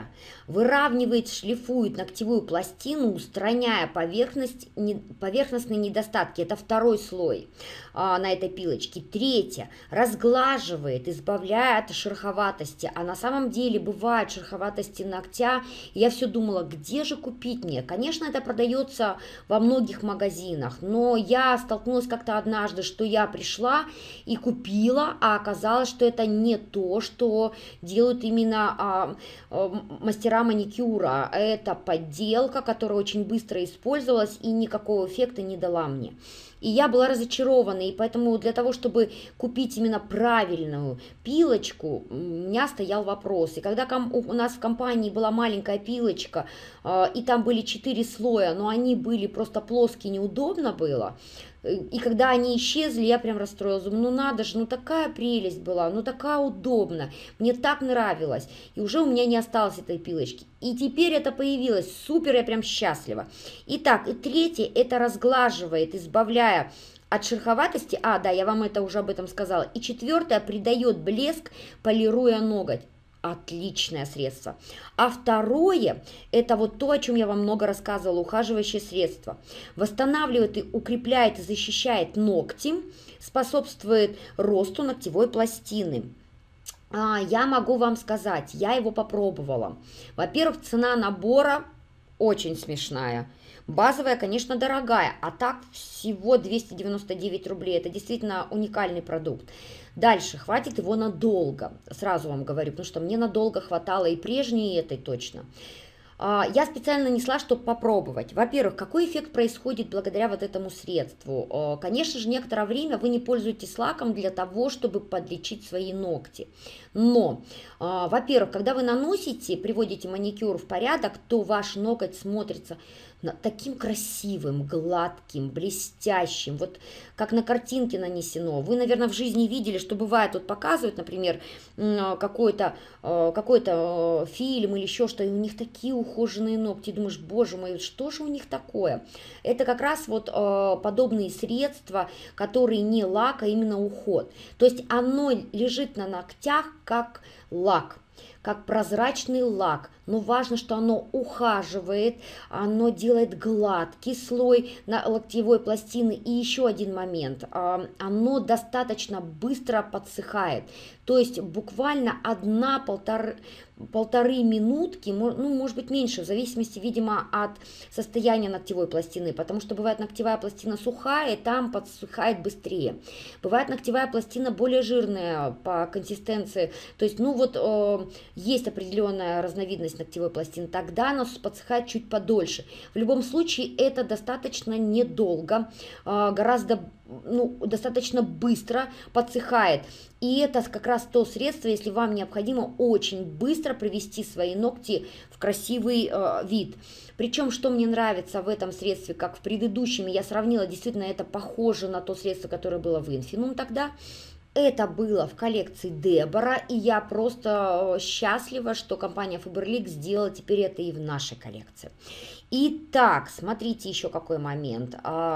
выравнивает, шлифует ногтевую пластину, устраняя поверхность, не, поверхностные недостатки. Это второй слой а, на этой пилочке. Третье, разглаживает, избавляя от шероховатости. А на самом деле бывают шероховатости ногтя. И я все думала, где же купить мне? Конечно, это продается во многих магазинах, но я столкнулась как-то однажды, что я пришла и купила, а оказалось, что это не то, что делают именно а, а, мастера маникюра. Это подделка, которая очень быстро использовалась и никакого эффекта не дала мне. И я была разочарована, и поэтому для того, чтобы купить именно правильную пилочку, у меня стоял вопрос. И когда у нас в компании была маленькая пилочка, и там были четыре слоя, но они были просто плоские, неудобно было, и когда они исчезли, я прям расстроилась. Думаю, ну надо же, ну такая прелесть была, ну такая удобно, мне так нравилось. И уже у меня не осталось этой пилочки. И теперь это появилось, супер, я прям счастлива. Итак, и третье, это разглаживает, избавляя от шероховатости. А, да, я вам это уже об этом сказала. И четвертое, придает блеск, полируя ноготь. Отличное средство. А второе, это вот то, о чем я вам много рассказывала, ухаживающее средство. Восстанавливает и укрепляет и защищает ногти, способствует росту ногтевой пластины. А, я могу вам сказать, я его попробовала. Во-первых, цена набора очень смешная. Базовая, конечно, дорогая, а так всего двести девяносто девять рублей. Это действительно уникальный продукт. Дальше, хватит его надолго, сразу вам говорю, потому что мне надолго хватало и прежней, и этой точно. Я специально нанесла, чтобы попробовать. Во-первых, какой эффект происходит благодаря вот этому средству? Конечно же, некоторое время вы не пользуетесь лаком для того, чтобы подлечить свои ногти. Но, во-первых, когда вы наносите, приводите маникюр в порядок, то ваш ноготь смотрится таким красивым, гладким, блестящим, вот как на картинке нанесено. Вы, наверное, в жизни видели, что бывает, вот показывают, например, какой-то какой-то фильм или еще что, и у них такие ухоженные ногти, и думаешь, боже мой, что же у них такое? Это как раз вот подобные средства, которые не лак, а именно уход. То есть оно лежит на ногтях как лак, как прозрачный лак, но важно, что оно ухаживает, оно делает гладкий слой на локтевой пластины. И еще один момент, оно достаточно быстро подсыхает, то есть буквально одна-полторы полторы минутки, ну, может быть, меньше, в зависимости, видимо, от состояния ногтевой пластины, потому что бывает ногтевая пластина сухая, и там подсыхает быстрее. Бывает ногтевая пластина более жирная по консистенции, то есть, ну, вот э, есть определенная разновидность ногтевой пластины, тогда она подсыхает чуть подольше. В любом случае, это достаточно недолго, э, гораздо, ну, достаточно быстро подсыхает. И это как раз то средство, если вам необходимо очень быстро привести свои ногти в красивый э, вид. Причем, что мне нравится в этом средстве, как в предыдущем, я сравнила, действительно, это похоже на то средство, которое было в Infinum тогда. Это было в коллекции Дебора, и я просто счастлива, что компания Faberlic сделала теперь это и в нашей коллекции. Итак, смотрите еще какой момент.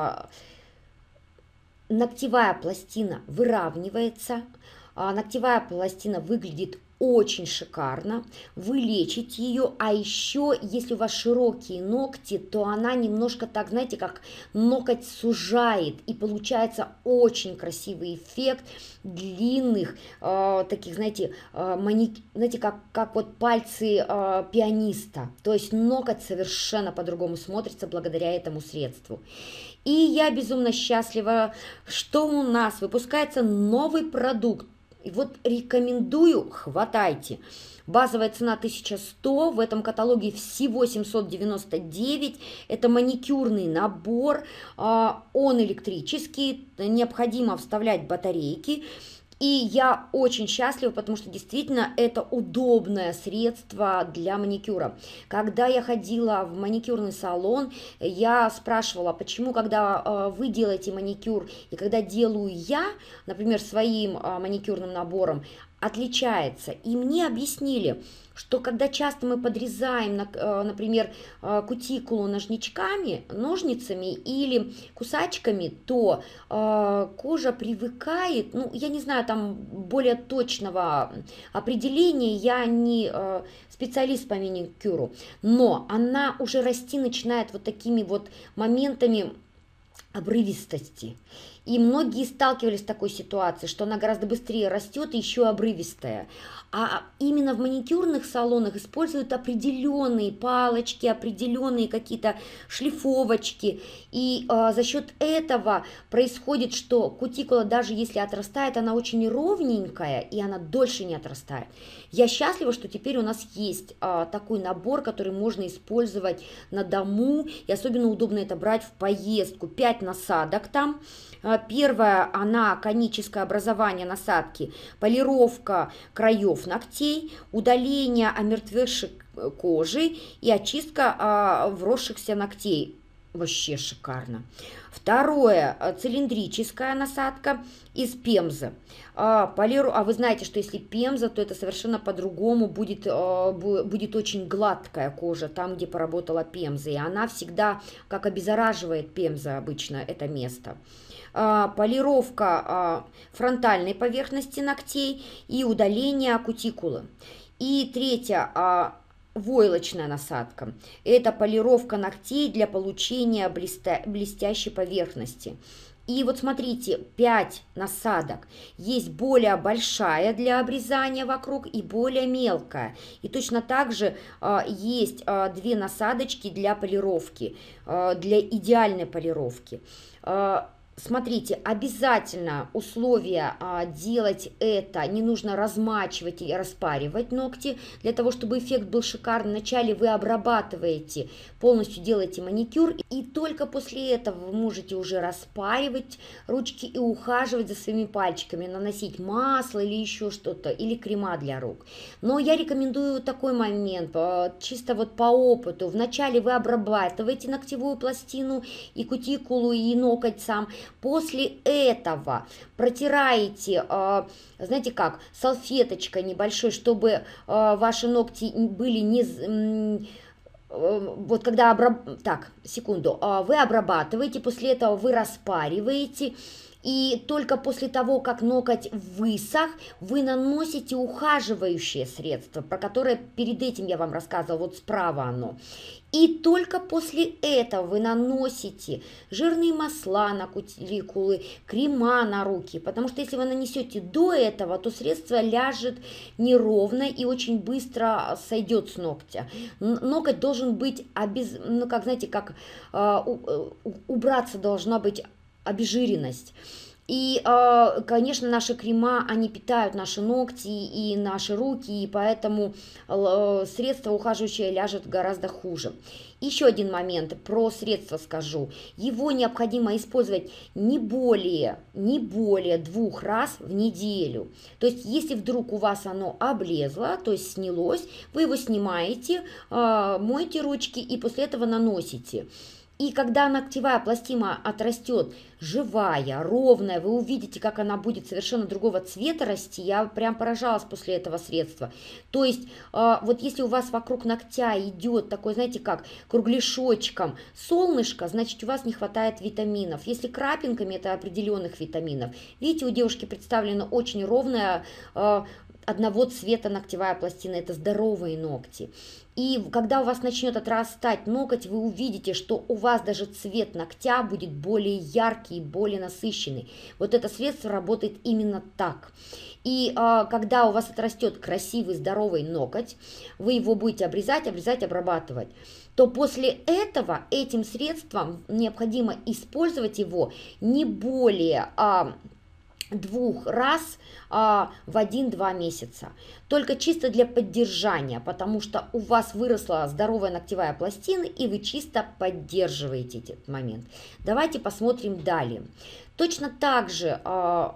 Ногтевая пластина выравнивается, ногтевая пластина выглядит очень шикарно, вы лечите ее, а еще, если у вас широкие ногти, то она немножко так, знаете, как ноготь сужает, и получается очень красивый эффект длинных, э, таких, знаете, э, маник... знаете, как, как вот пальцы э, пианиста, то есть ноготь совершенно по-другому смотрится благодаря этому средству. И я безумно счастлива, что у нас выпускается новый продукт. И вот рекомендую, хватайте. Базовая цена тысяча сто, в этом каталоге всего семьсот девяносто девять. Это маникюрный набор, он электрический, необходимо вставлять батарейки. И я очень счастлива, потому что действительно это удобное средство для маникюра. Когда я ходила в маникюрный салон, я спрашивала, почему, когда вы делаете маникюр и когда делаю я, например, своим маникюрным набором, отличается. И мне объяснили, что когда часто мы подрезаем, например, кутикулу ножничками, ножницами или кусачками, то кожа привыкает, ну, я не знаю, там более точного определения, я не специалист по маникюру, но она уже расти начинает вот такими вот моментами обрывистости. И многие сталкивались с такой ситуацией, что она гораздо быстрее растет и еще обрывистая. А именно в маникюрных салонах используют определенные палочки, определенные какие-то шлифовочки. И э, за счет этого происходит, что кутикула, даже если отрастает, она очень ровненькая, и она дольше не отрастает. Я счастлива, что теперь у нас есть э, такой набор, который можно использовать на дому. И особенно удобно это брать в поездку. пять насадок там. Первая, она коническое образование насадки, полировка краев ногтей, удаление омертвевшей кожи и очистка а, вросшихся ногтей. Вообще шикарно. Второе, цилиндрическая насадка из пемзы. А, полиру... а вы знаете, что если пемза, то это совершенно по-другому будет, а, будет очень гладкая кожа там, где поработала пемза. И она всегда как обеззараживает пемза обычно это место. Полировка фронтальной поверхности ногтей и удаление кутикулы. И третье, войлочная насадка. Это полировка ногтей для получения блестя... блестящей поверхности. И вот смотрите, пять насадок. Есть более большая для обрезания вокруг и более мелкая. И точно так же а, есть а, две насадочки для полировки, а, для идеальной полировки. А, Смотрите, обязательно условие а, делать это, не нужно размачивать и распаривать ногти, для того, чтобы эффект был шикарный. Вначале вы обрабатываете, полностью делаете маникюр, и только после этого вы можете уже распаривать ручки и ухаживать за своими пальчиками, наносить масло или еще что-то, или крема для рук. Но я рекомендую такой момент, а, чисто вот по опыту. Вначале вы обрабатываете ногтевую пластину и кутикулу, и ноготь сам. После этого протираете, знаете как, салфеточкой небольшой, чтобы ваши ногти были не... Вот когда... Обраб... Так, секунду. Вы обрабатываете, после этого вы распариваете. И только после того, как ноготь высох, вы наносите ухаживающее средство, про которое перед этим я вам рассказывала, вот справа оно. И только после этого вы наносите жирные масла на кутикулы, крема на руки, потому что если вы нанесете до этого, то средство ляжет неровно и очень быстро сойдет с ногтя. Ноготь должен быть, обез... ну как знаете, как э, убраться должна быть обезжиренность. И, конечно, наши крема, они питают наши ногти и наши руки, и поэтому средство ухаживающее ляжет гораздо хуже. Еще один момент про средство скажу. Его необходимо использовать не более, не более двух раз в неделю. То есть, если вдруг у вас оно облезло, то есть снялось, вы его снимаете, моете ручки и после этого наносите. И когда ногтевая пластина отрастет живая, ровная, вы увидите, как она будет совершенно другого цвета расти. Я прям поражалась после этого средства. То есть, э, вот если у вас вокруг ногтя идет такой, знаете как, кругляшочком солнышко, значит, у вас не хватает витаминов. Если крапинками, это определенных витаминов. Видите, у девушки представлена очень ровная, э, одного цвета ногтевая пластина. Это здоровые ногти. И когда у вас начнет отрастать ноготь, вы увидите, что у вас даже цвет ногтя будет более яркий, более насыщенный. Вот это средство работает именно так. И а, когда у вас отрастет красивый, здоровый ноготь, вы его будете обрезать, обрезать, обрабатывать, то после этого этим средством необходимо использовать его не более... А, двух раз а, в один-два месяца. Только чисто для поддержания, потому что у вас выросла здоровая ногтевая пластина, и вы чисто поддерживаете этот момент. Давайте посмотрим далее. Точно так же а,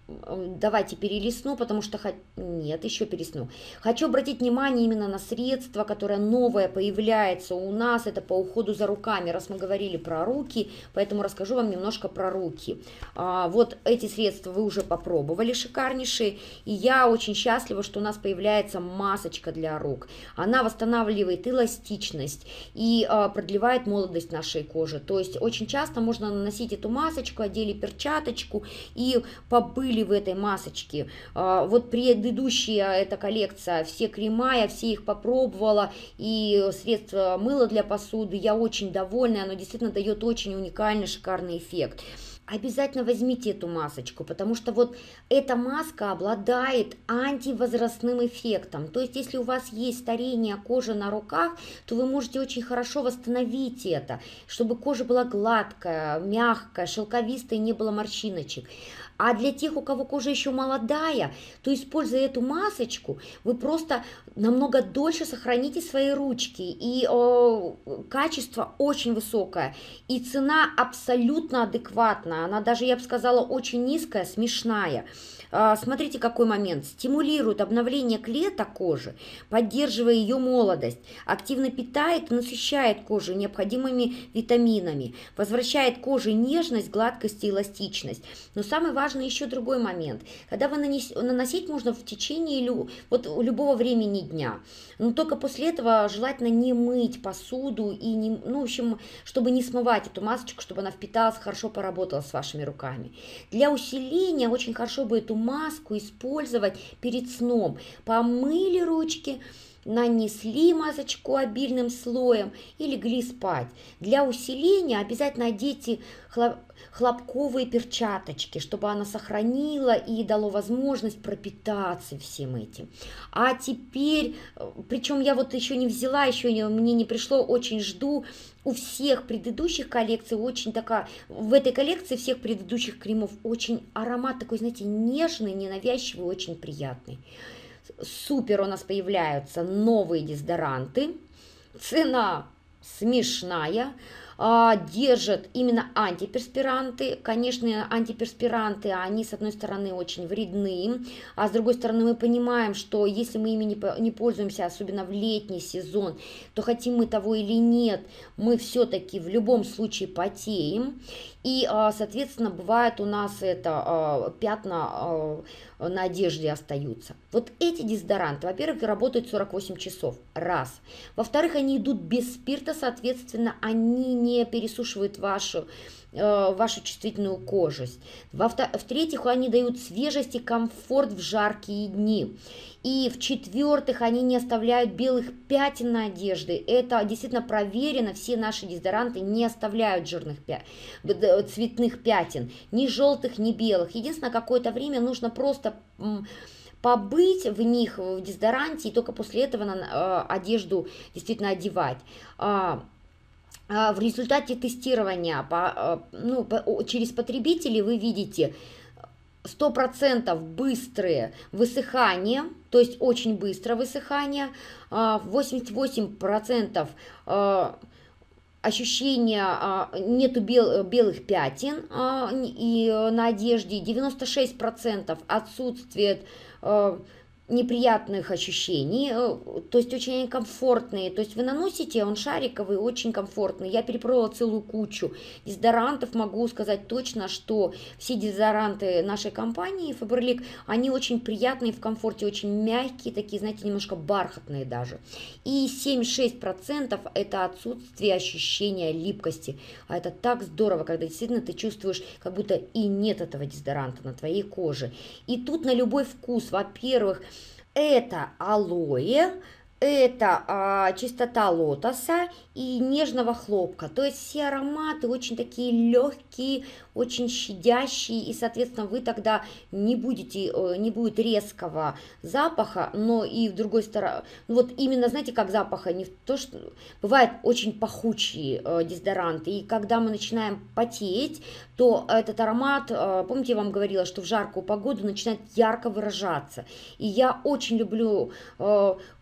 давайте перелистну, потому что... Нет, еще перелистну. Хочу обратить внимание именно на средство, которое новое появляется у нас. Это по уходу за руками, раз мы говорили про руки, поэтому расскажу вам немножко про руки. Вот эти средства вы уже попробовали, шикарнейшие. И я очень счастлива, что у нас появляется масочка для рук. Она восстанавливает эластичность и продлевает молодость нашей кожи. То есть очень часто можно наносить эту масочку, одели перчаточку и побыли в этой масочке. Вот предыдущая эта коллекция, все крема, я все их попробовала, и средства мыла для посуды, я очень довольна, оно действительно дает очень уникальный, шикарный эффект. Обязательно возьмите эту масочку, потому что вот эта маска обладает антивозрастным эффектом. То есть, если у вас есть старение кожи на руках, то вы можете очень хорошо восстановить это, чтобы кожа была гладкая, мягкая, шелковистая, не было морщиночек. А для тех, у кого кожа еще молодая, то, используя эту масочку, вы просто намного дольше сохраните свои ручки. И о, качество очень высокое, и цена абсолютно адекватная. Она даже, я бы сказала, очень низкая, смешная. Смотрите, какой момент. Стимулирует обновление клеток кожи, поддерживая ее молодость, активно питает и насыщает кожу необходимыми витаминами, возвращает коже нежность, гладкость и эластичность. Но самый важный еще другой момент. Когда вы нанес, наносить можно в течение лю, вот, любого времени дня. Но только после этого желательно не мыть посуду и не, ну, в общем, чтобы не смывать эту масочку, чтобы она впиталась, хорошо поработала с вашими руками. Для усиления очень хорошо бы эту маску использовать перед сном. Помыли ручки, нанесли масочку обильным слоем и легли спать. Для усиления обязательно оденьте хлопковые перчаточки, чтобы она сохранила и дало возможность пропитаться всем этим. А теперь, причем я вот еще не взяла, еще не, мне не пришло, очень жду. У всех предыдущих коллекций очень такая, в этой коллекции всех предыдущих кремов очень аромат такой, знаете, нежный, ненавязчивый, очень приятный. Супер, у нас появляются новые дезодоранты. Цена смешная. Держат именно антиперспиранты. Конечно, антиперспиранты, они с одной стороны очень вредны, а с другой стороны мы понимаем, что если мы ими не пользуемся, особенно в летний сезон, то хотим мы того или нет, мы все-таки в любом случае потеем. И, соответственно, бывает у нас это пятна на одежде остаются. Вот эти дезодоранты, во-первых, работают сорок восемь часов, раз. Во-вторых, они идут без спирта, соответственно, они не пересушивают вашу, вашу чувствительную кожу. В-третьих, они дают свежесть и комфорт в жаркие дни. И в-четвертых, они не оставляют белых пятен на одежде. Это действительно проверено, все наши дезодоранты не оставляют жирных пя... цветных пятен, ни желтых, ни белых. Единственное, какое-то время нужно просто побыть в них, в дезодоранте, и только после этого на одежду действительно одевать. В результате тестирования по, ну, по, через потребителей вы видите сто процентов быстрые высыхания, то есть очень быстро высыхание, восемьдесят восемь процентов ощущения нету бел, белых пятен и на одежде, девяносто шесть процентов отсутствие неприятных ощущений, то есть очень комфортные, то есть вы наносите, он шариковый, очень комфортный. Я перепробовала целую кучу дезодорантов, могу сказать точно, что все дезодоранты нашей компании Faberlic, они очень приятные в комфорте, очень мягкие, такие, знаете, немножко бархатные даже. И семьдесят шесть процентов это отсутствие ощущения липкости, а это так здорово, когда действительно ты чувствуешь, как будто и нет этого дезодоранта на твоей коже. И тут на любой вкус, во-первых, это алоэ, это а, чистота лотоса и нежного хлопка. То есть все ароматы очень такие легкие, очень щадящие, и, соответственно, вы тогда не будете, не будет резкого запаха, но и в другой стороне, ну вот именно, знаете, как запаха, не то, что бывают очень пахучие э, дезодоранты, и когда мы начинаем потеть, то этот аромат, э, помните, я вам говорила, что в жаркую погоду начинает ярко выражаться. И я очень люблю, э, когда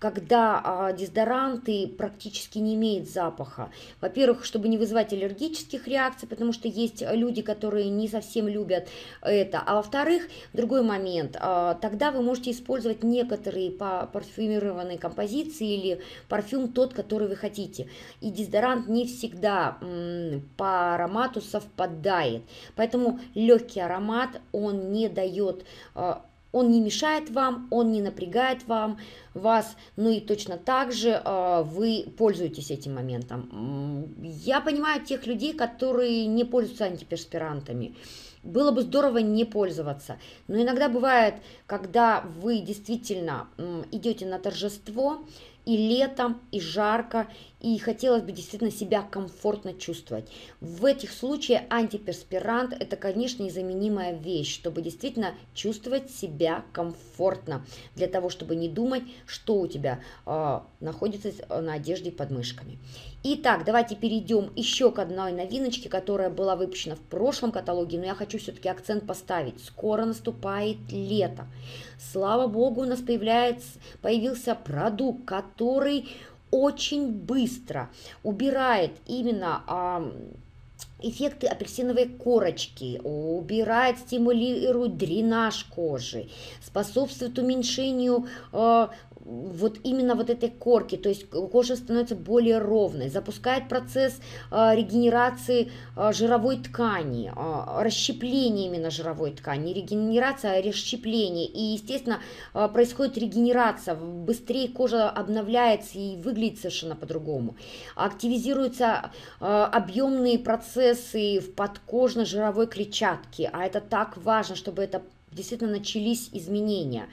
когда а, дезодоранты практически не имеют запаха. Во-первых, чтобы не вызывать аллергических реакций, потому что есть люди, которые не совсем любят это. А во-вторых, другой момент, а, тогда вы можете использовать некоторые парфюмированные композиции или парфюм тот, который вы хотите. И дезодорант не всегда м, по аромату совпадает. Поэтому легкий аромат, он не дает... А, он не мешает вам, он не напрягает вам, вас, ну и точно так же э, вы пользуетесь этим моментом. Я понимаю тех людей, которые не пользуются антиперспирантами. Было бы здорово не пользоваться. Но иногда бывает, когда вы действительно м, идете на торжество, и летом, и жарко, и хотелось бы действительно себя комфортно чувствовать. В этих случаях антиперспирант – это, конечно, незаменимая вещь, чтобы действительно чувствовать себя комфортно, для того, чтобы не думать, что у тебя э, находится на одежде под мышками. Итак, давайте перейдем еще к одной новиночке, которая была выпущена в прошлом каталоге, но я хочу все-таки акцент поставить. Скоро наступает лето. Слава богу, у нас появляется, появился продукт, который очень быстро убирает именно а, эффекты апельсиновой корочки, убирает, стимулирует дренаж кожи, способствует уменьшению а, вот именно вот этой корки, то есть кожа становится более ровной, запускает процесс а, регенерации а, жировой ткани, а, расщепления именно жировой ткани, не регенерация, а расщепление, и, естественно, а, происходит регенерация, быстрее кожа обновляется и выглядит совершенно по-другому, активизируются а, объемные процессы в подкожно-жировой клетчатке, а это так важно, чтобы это действительно начались изменения,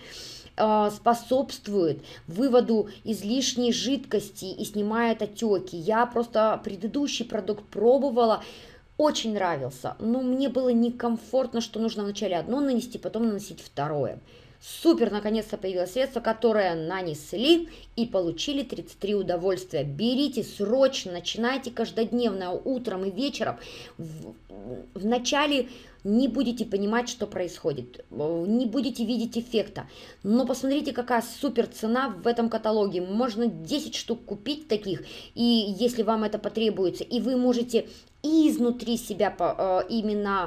способствует выводу излишней жидкости и снимает отеки. Я просто предыдущий продукт пробовала, очень нравился, но мне было некомфортно, что нужно вначале одно нанести, потом наносить второе. Супер, наконец-то появилось средство, которое нанесли и получили тридцать три удовольствия. Берите срочно, начинайте каждодневно, утром и вечером. В, в начале не будете понимать, что происходит, не будете видеть эффекта. Но посмотрите, какая супер цена в этом каталоге. Можно десять штук купить таких, и если вам это потребуется, и вы можете и изнутри себя именно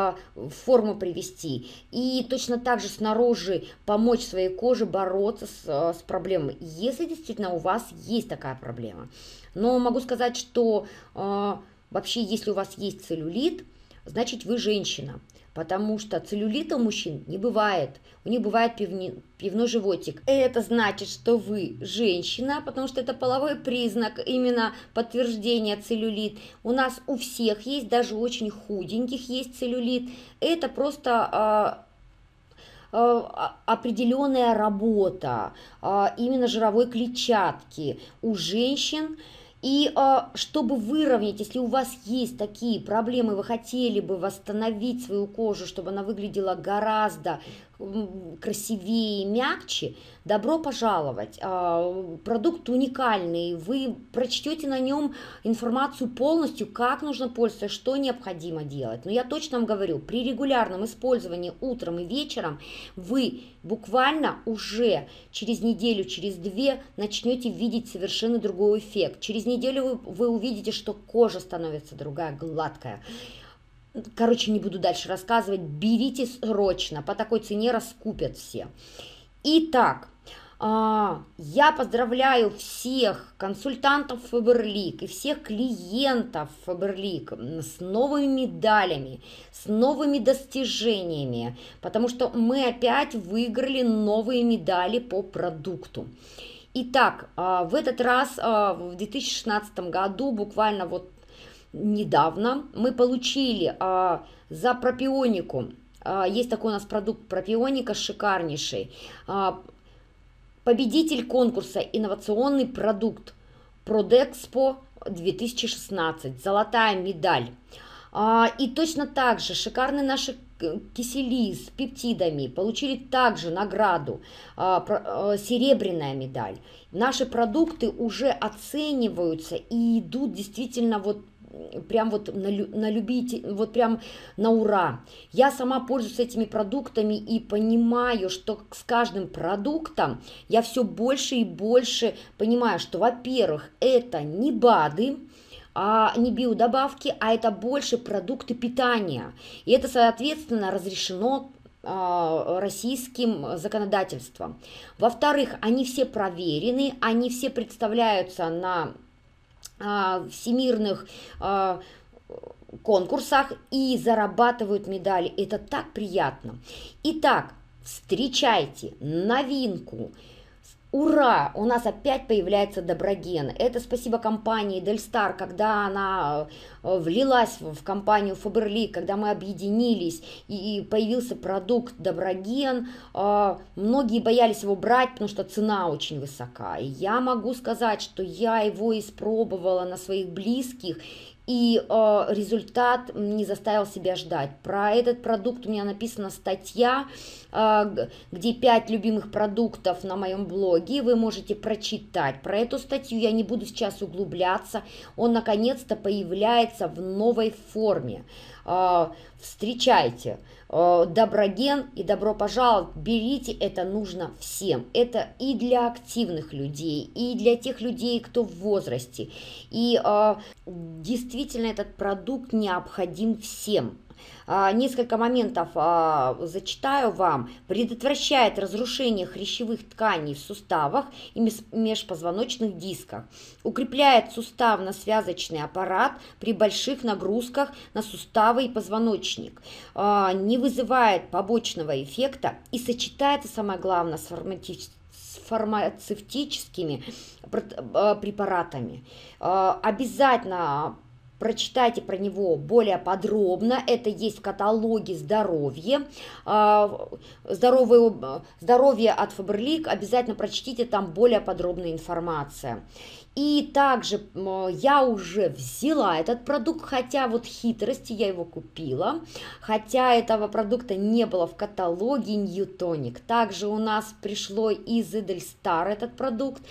форму привести, и точно так же снаружи помочь своей коже бороться с, с проблемой, если действительно у вас есть такая проблема. Но могу сказать, что вообще, если у вас есть целлюлит, значит, вы женщина, потому что целлюлита у мужчин не бывает, у них бывает пивни, пивной животик. Это значит, что вы женщина, потому что это половой признак, именно подтверждение целлюлит. У нас у всех есть, даже у очень худеньких есть целлюлит. Это просто э, э, определенная работа э, именно жировой клетчатки у женщин. И а, чтобы выровнять, если у вас есть такие проблемы, вы хотели бы восстановить свою кожу, чтобы она выглядела гораздо красивее и мягче, добро пожаловать. А, продукт уникальный, вы прочтете на нем информацию полностью, как нужно пользоваться, что необходимо делать. Но я точно вам говорю, при регулярном использовании утром и вечером вы буквально уже через неделю, через две начнете видеть совершенно другой эффект. Через неделю вы, вы увидите, что кожа становится другая, гладкая. Короче, не буду дальше рассказывать. Берите срочно, по такой цене раскупят все. Итак, я поздравляю всех консультантов Faberlic и всех клиентов Faberlic с новыми медалями, с новыми достижениями, потому что мы опять выиграли новые медали по продукту. Итак, в этот раз, в две тысячи шестнадцатом году, буквально вот недавно, мы получили за пропионику, есть такой у нас продукт пропионика шикарнейший, победитель конкурса «Инновационный продукт» Продэкспо две тысячи шестнадцать, золотая медаль. И точно так же шикарные наши кисели с пептидами получили также награду, серебряная медаль. Наши продукты уже оцениваются и идут действительно вот прям вот на, на любите, вот прям на ура. Я сама пользуюсь этими продуктами и понимаю, что с каждым продуктом я все больше и больше понимаю, что, во-первых, это не БАДы, а не биодобавки, а это больше продукты питания. И это, соответственно, разрешено российским законодательством. Во-вторых, они все проверены, они все представляются на а, всемирных а, конкурсах и зарабатывают медали. Это так приятно. Итак, встречайте новинку. Ура! У нас опять появляется Доброген. Это спасибо компании Дельстар, когда она влилась в компанию Фаберлик, когда мы объединились и появился продукт Доброген. Многие боялись его брать, потому что цена очень высока. И я могу сказать, что я его испробовала на своих близких, и э, результат не заставил себя ждать. Про этот продукт у меня написана статья, э, где пять любимых продуктов на моем блоге. Вы можете прочитать про эту статью. Я не буду сейчас углубляться. Он наконец-то появляется в новой форме. Э, встречайте. Э, Доброген и добро пожаловать. Берите, это нужно всем. Это и для активных людей, и для тех людей, кто в возрасте. И э, действительно этот продукт необходим всем. А, несколько моментов а, зачитаю вам. Предотвращает разрушение хрящевых тканей в суставах и межпозвоночных дисках. Укрепляет суставно-связочный аппарат при больших нагрузках на суставы и позвоночник. А, не вызывает побочного эффекта и сочетается, самое главное, с фармацевтическим с фармацевтическими препаратами. Обязательно прочитайте про него более подробно. Это есть в каталоге «Здоровье». Здоровье, здоровье от Фаберлик. Обязательно прочтите, там более подробная информация. И также я уже взяла этот продукт, хотя вот хитрости я его купила, хотя этого продукта не было в каталоге Ньютоник. Также у нас пришло из Эдельстар этот продукт.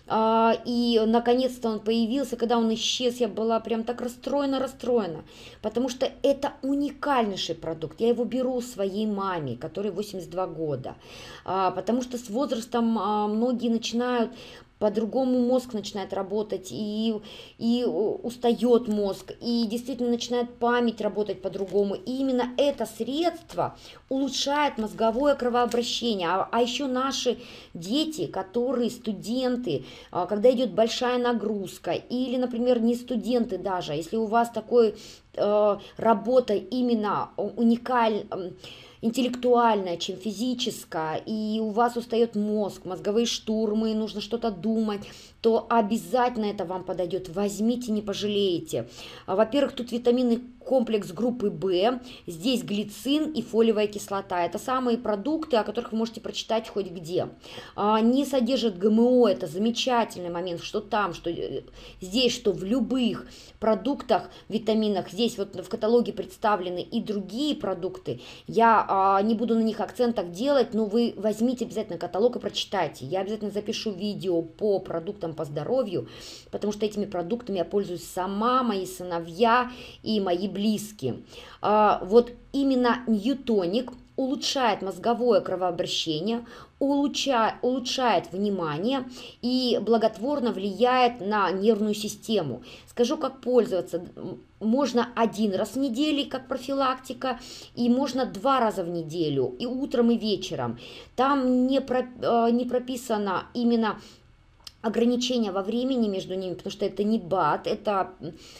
И наконец-то он появился, когда он исчез, я была прям так расстроена-расстроена, потому что это уникальнейший продукт. Я его беру своей маме, которой восемьдесят два года, потому что с возрастом многие начинают по-другому, мозг начинает работать, и, и устает мозг, и действительно начинает память работать по-другому. И именно это средство улучшает мозговое кровообращение. А, а еще наши дети, которые студенты, когда идет большая нагрузка, или, например, не студенты даже, если у вас такой э, работа именно уникальная, интеллектуальная, чем физическая, и у вас устает мозг, мозговые штурмы, нужно что-то думать, то обязательно это вам подойдет. Возьмите, не пожалеете. Во-первых, тут витаминный комплекс группы В, здесь глицин и фолиевая кислота. Это самые продукты, о которых вы можете прочитать хоть где. Не содержит ГМО, это замечательный момент, что там, что здесь, что в любых продуктах, витаминах. Здесь вот в каталоге представлены и другие продукты. Я не буду на них акцентов делать, но вы возьмите обязательно каталог и прочитайте. Я обязательно запишу видео по продуктам по здоровью, потому что этими продуктами я пользуюсь сама, мои сыновья и мои близкие. Вот именно Ньютоник улучшает мозговое кровообращение, улучшает, улучшает внимание и благотворно влияет на нервную систему. Скажу, как пользоваться. Можно один раз в неделю, как профилактика, и можно два раза в неделю, и утром, и вечером. Там не, про, не прописано именно ограничения во времени между ними, потому что это не БАД, это,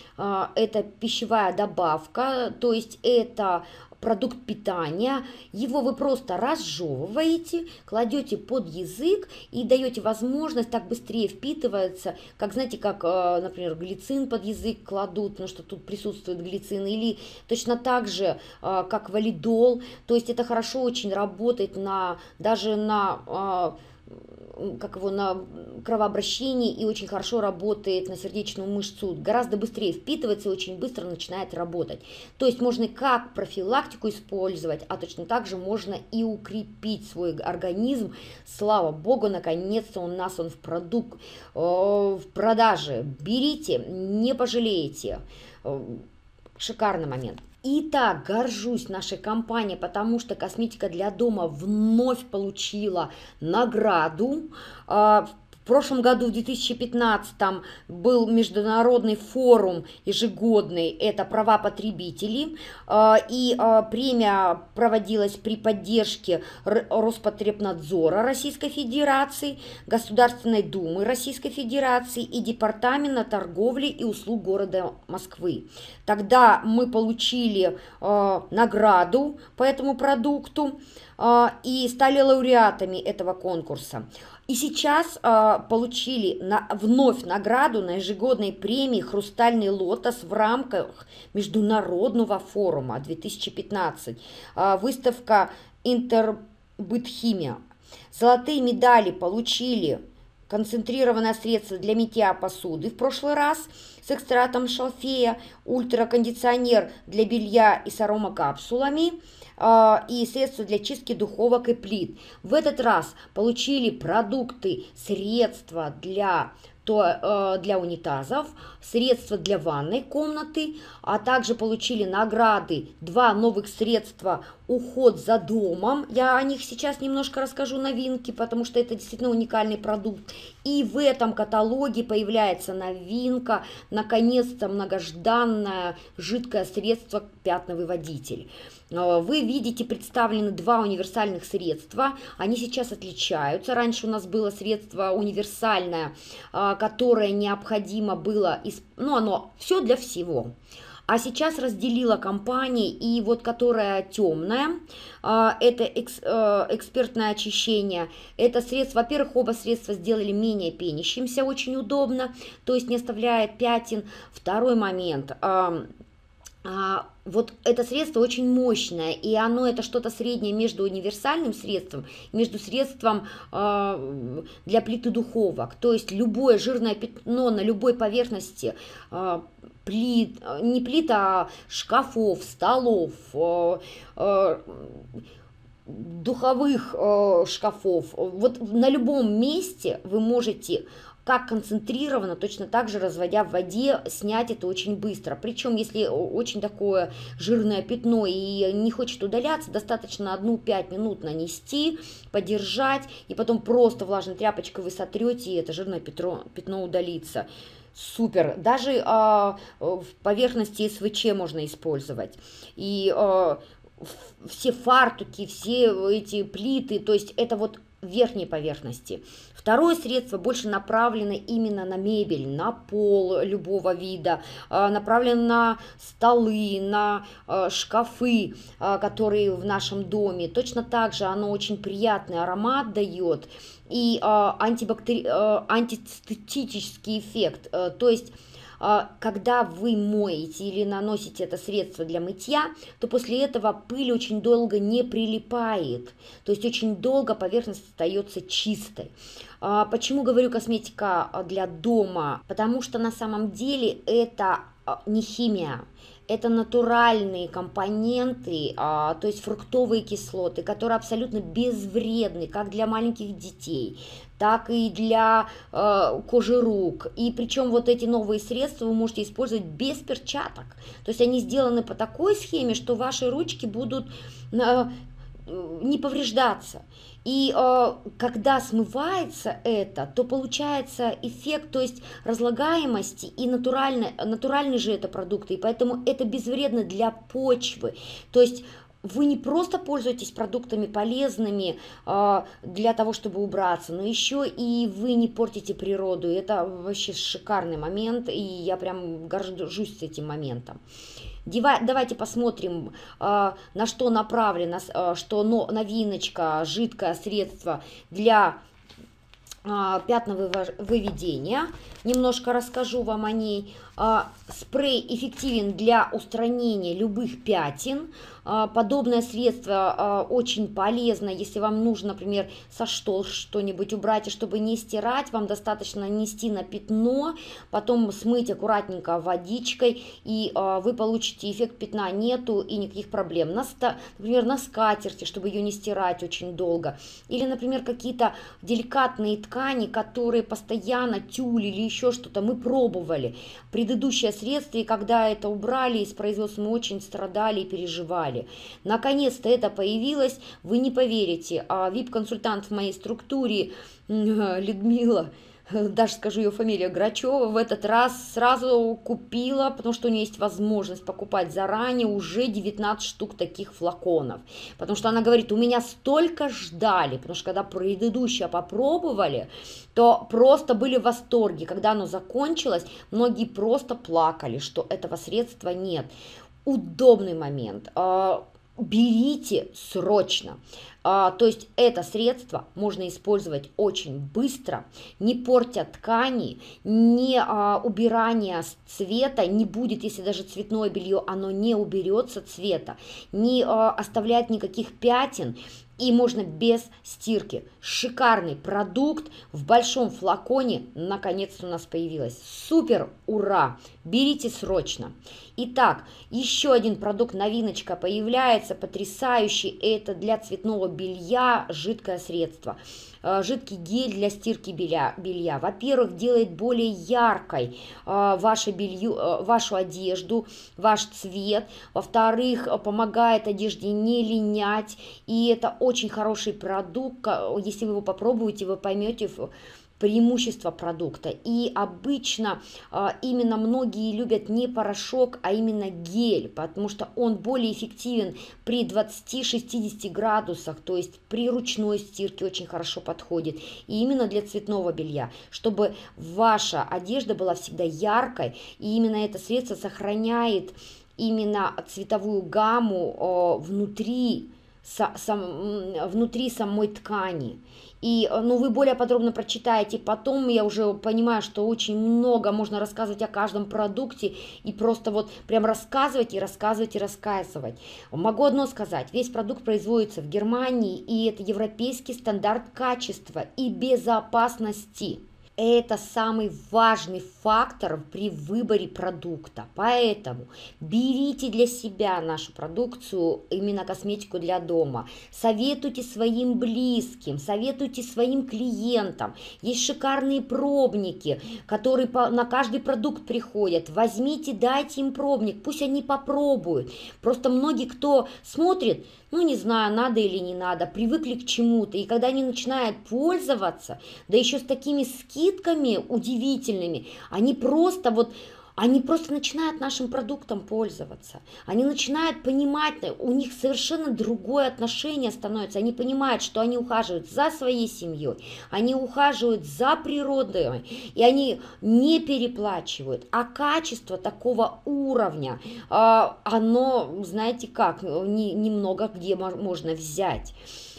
это пищевая добавка, то есть это продукт питания. Его вы просто разжевываете, кладете под язык и даете возможность, так быстрее впитывается, как, знаете, как, например, глицин под язык кладут, потому что тут присутствует глицин, или точно так же, как валидол. То есть это хорошо очень работает на, даже на как его, на кровообращение и очень хорошо работает на сердечную мышцу, гораздо быстрее впитывается и очень быстро начинает работать. То есть можно как профилактику использовать, а точно так же можно и укрепить свой организм. Слава богу, наконец-то у нас он в, продукт, в продаже. Берите, не пожалеете. Шикарный момент. Итак, горжусь нашей компанией, потому что косметика для дома вновь получила награду. В прошлом году, в две тысячи пятнадцатом, был международный форум ежегодный, это права потребителей, и премия проводилась при поддержке Роспотребнадзора Российской Федерации, Государственной Думы Российской Федерации и Департамента торговли и услуг города Москвы. Тогда мы получили награду по этому продукту и стали лауреатами этого конкурса. И сейчас э, получили на, вновь награду на ежегодной премии «Хрустальный лотос» в рамках Международного форума две тысячи пятнадцать. Э, выставка «Интербытхимия». Золотые медали получили концентрированное средство для мытья посуды в прошлый раз с экстратом шалфея, ультракондиционер для белья и с аромакапсулами, и средства для чистки духовок и плит. В этот раз получили продукты, средства для, то, для унитазов, средства для ванной комнаты, а также получили награды два новых средства «Уход за домом». Я о них сейчас немножко расскажу, новинки, потому что это действительно уникальный продукт. И в этом каталоге появляется новинка, наконец-то многожданное жидкое средство «Пятновыводитель». Вы видите, представлены два универсальных средства, они сейчас отличаются. Раньше у нас было средство универсальное, которое необходимо было, ну оно все для всего. А сейчас разделила компания, и вот которая темная, это экспертное очищение. Это средство, во-первых, оба средства сделали менее пенящимся, очень удобно, то есть не оставляет пятен. Второй момент. Вот это средство очень мощное, и оно это что-то среднее между универсальным средством, между средством э, для плиты духовок. То есть любое жирное пятно на любой поверхности э, плит, не плит, а шкафов, столов, э, э, духовых э, шкафов. Вот на любом месте вы можете как концентрированно, точно так же разводя в воде, снять это очень быстро. Причем, если очень такое жирное пятно и не хочет удаляться, достаточно одну-пять минут нанести, подержать, и потом просто влажной тряпочкой вы сотрете, и это жирное пятно, пятно удалится. Супер. Даже а, в поверхности СВЧ можно использовать. И а, все фартуки, все эти плиты, то есть это вот верхней поверхности. Второе средство больше направлено именно на мебель, на пол любого вида, направлено на столы, на шкафы, которые в нашем доме. Точно так же оно очень приятный аромат дает и антибактери... антистатический эффект. То есть когда вы моете или наносите это средство для мытья, то после этого пыль очень долго не прилипает, то есть очень долго поверхность остается чистой. Почему говорю косметика для дома? Потому что на самом деле это не химия. Это натуральные компоненты, а, то есть фруктовые кислоты, которые абсолютно безвредны как для маленьких детей, так и для э, кожи рук. И причем вот эти новые средства вы можете использовать без перчаток. То есть они сделаны по такой схеме, что ваши ручки будут э, не повреждаться. И э, когда смывается это, то получается эффект, то есть разлагаемости и натуральный, натуральные же это продукты, и поэтому это безвредно для почвы. То есть вы не просто пользуетесь продуктами полезными э, для того, чтобы убраться, но еще и вы не портите природу. Это вообще шикарный момент, и я прям горжусь этим моментом. Давайте посмотрим, на что направлено, что новиночка, жидкое средство для пятновыведения. Немножко расскажу вам о ней. А, спрей эффективен для устранения любых пятен. А, подобное средство а, очень полезно, если вам нужно, например, со штол что-нибудь убрать, и чтобы не стирать, вам достаточно нанести на пятно, потом смыть аккуратненько водичкой, и а, вы получите эффект пятна нету и никаких проблем. На, например, на скатерти, чтобы ее не стирать очень долго. Или, например, какие-то деликатные ткани, которые постоянно тюль или еще что-то, мы пробовали. Предыдущее средство, и когда это убрали из производства, мы очень страдали и переживали. Наконец-то это появилось, вы не поверите, а ви ай пи-консультант в моей структуре Людмила, даже скажу ее фамилия, Грачева, в этот раз сразу купила, потому что у нее есть возможность покупать заранее уже девятнадцать штук таких флаконов. Потому что она говорит, у меня столько ждали, потому что когда предыдущее попробовали, то просто были в восторге. Когда оно закончилось, многие просто плакали, что этого средства нет. Удобный момент. Берите срочно. А, то есть это средство можно использовать очень быстро, не портя ткани, не а, убирания цвета, не будет, если даже цветное белье, оно не уберется цвета, не а, оставляет никаких пятен. И можно без стирки. Шикарный продукт в большом флаконе наконец-то у нас появилось. Супер, ура! Берите срочно. Итак, еще один продукт, новиночка появляется, потрясающий. Это для цветного белья жидкое средство. Жидкий гель для стирки белья. белья. Во-первых, делает более яркой ваше белью, вашу одежду, ваш цвет. Во-вторых, помогает одежде не линять. И это очень хороший продукт. Если вы его попробуете, вы поймете преимущество продукта. И обычно а, именно многие любят не порошок, а именно гель, потому что он более эффективен при двадцати-шестидесяти градусах, то есть при ручной стирке очень хорошо подходит. И именно для цветного белья, чтобы ваша одежда была всегда яркой, и именно это средство сохраняет именно цветовую гамму о, внутри, со, сам, внутри самой ткани. И ну, вы более подробно прочитаете потом, я уже понимаю, что очень много можно рассказывать о каждом продукте, и просто вот прям рассказывать и рассказывать и рассказывать. Могу одно сказать, весь продукт производится в Германии, и это европейский стандарт качества и безопасности. Это самый важный фактор при выборе продукта. Поэтому берите для себя нашу продукцию, именно косметику для дома. Советуйте своим близким, советуйте своим клиентам. Есть шикарные пробники, которые на каждый продукт приходят. Возьмите, дайте им пробник, пусть они попробуют. Просто многие, кто смотрит, ну не знаю, надо или не надо, привыкли к чему-то. И когда они начинают пользоваться, да еще с такими скидками удивительными, они просто вот... Они просто начинают нашим продуктом пользоваться. Они начинают понимать, у них совершенно другое отношение становится. Они понимают, что они ухаживают за своей семьей, они ухаживают за природой, и они не переплачивают. А качество такого уровня, оно, знаете как, немного где можно взять.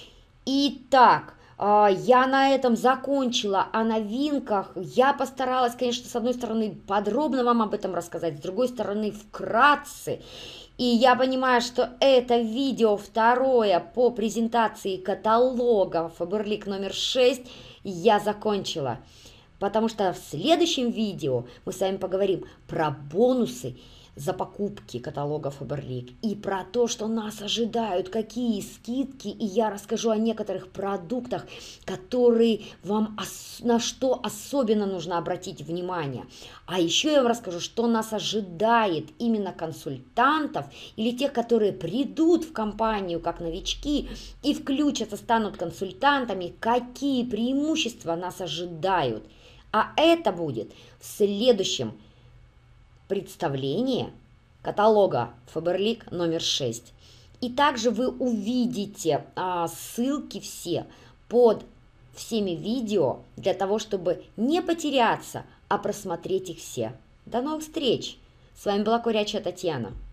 Итак, я на этом закончила о новинках. Я постаралась, конечно, с одной стороны подробно вам об этом рассказать, с другой стороны вкратце. И я понимаю, что это видео второе по презентации каталога Faberlic номер шесть я закончила. Потому что в следующем видео мы с вами поговорим про бонусы за покупки каталога Faberlic и про то, что нас ожидают, какие скидки, и я расскажу о некоторых продуктах, которые вам на что особенно нужно обратить внимание. А еще я вам расскажу, что нас ожидает именно консультантов или тех, которые придут в компанию как новички и включатся, станут консультантами, какие преимущества нас ожидают. А это будет в следующем представление каталога Faberlic номер шесть. И также вы увидите а, ссылки все под всеми видео для того, чтобы не потеряться, а просмотреть их все. До новых встреч! С вами была Курячая Татьяна.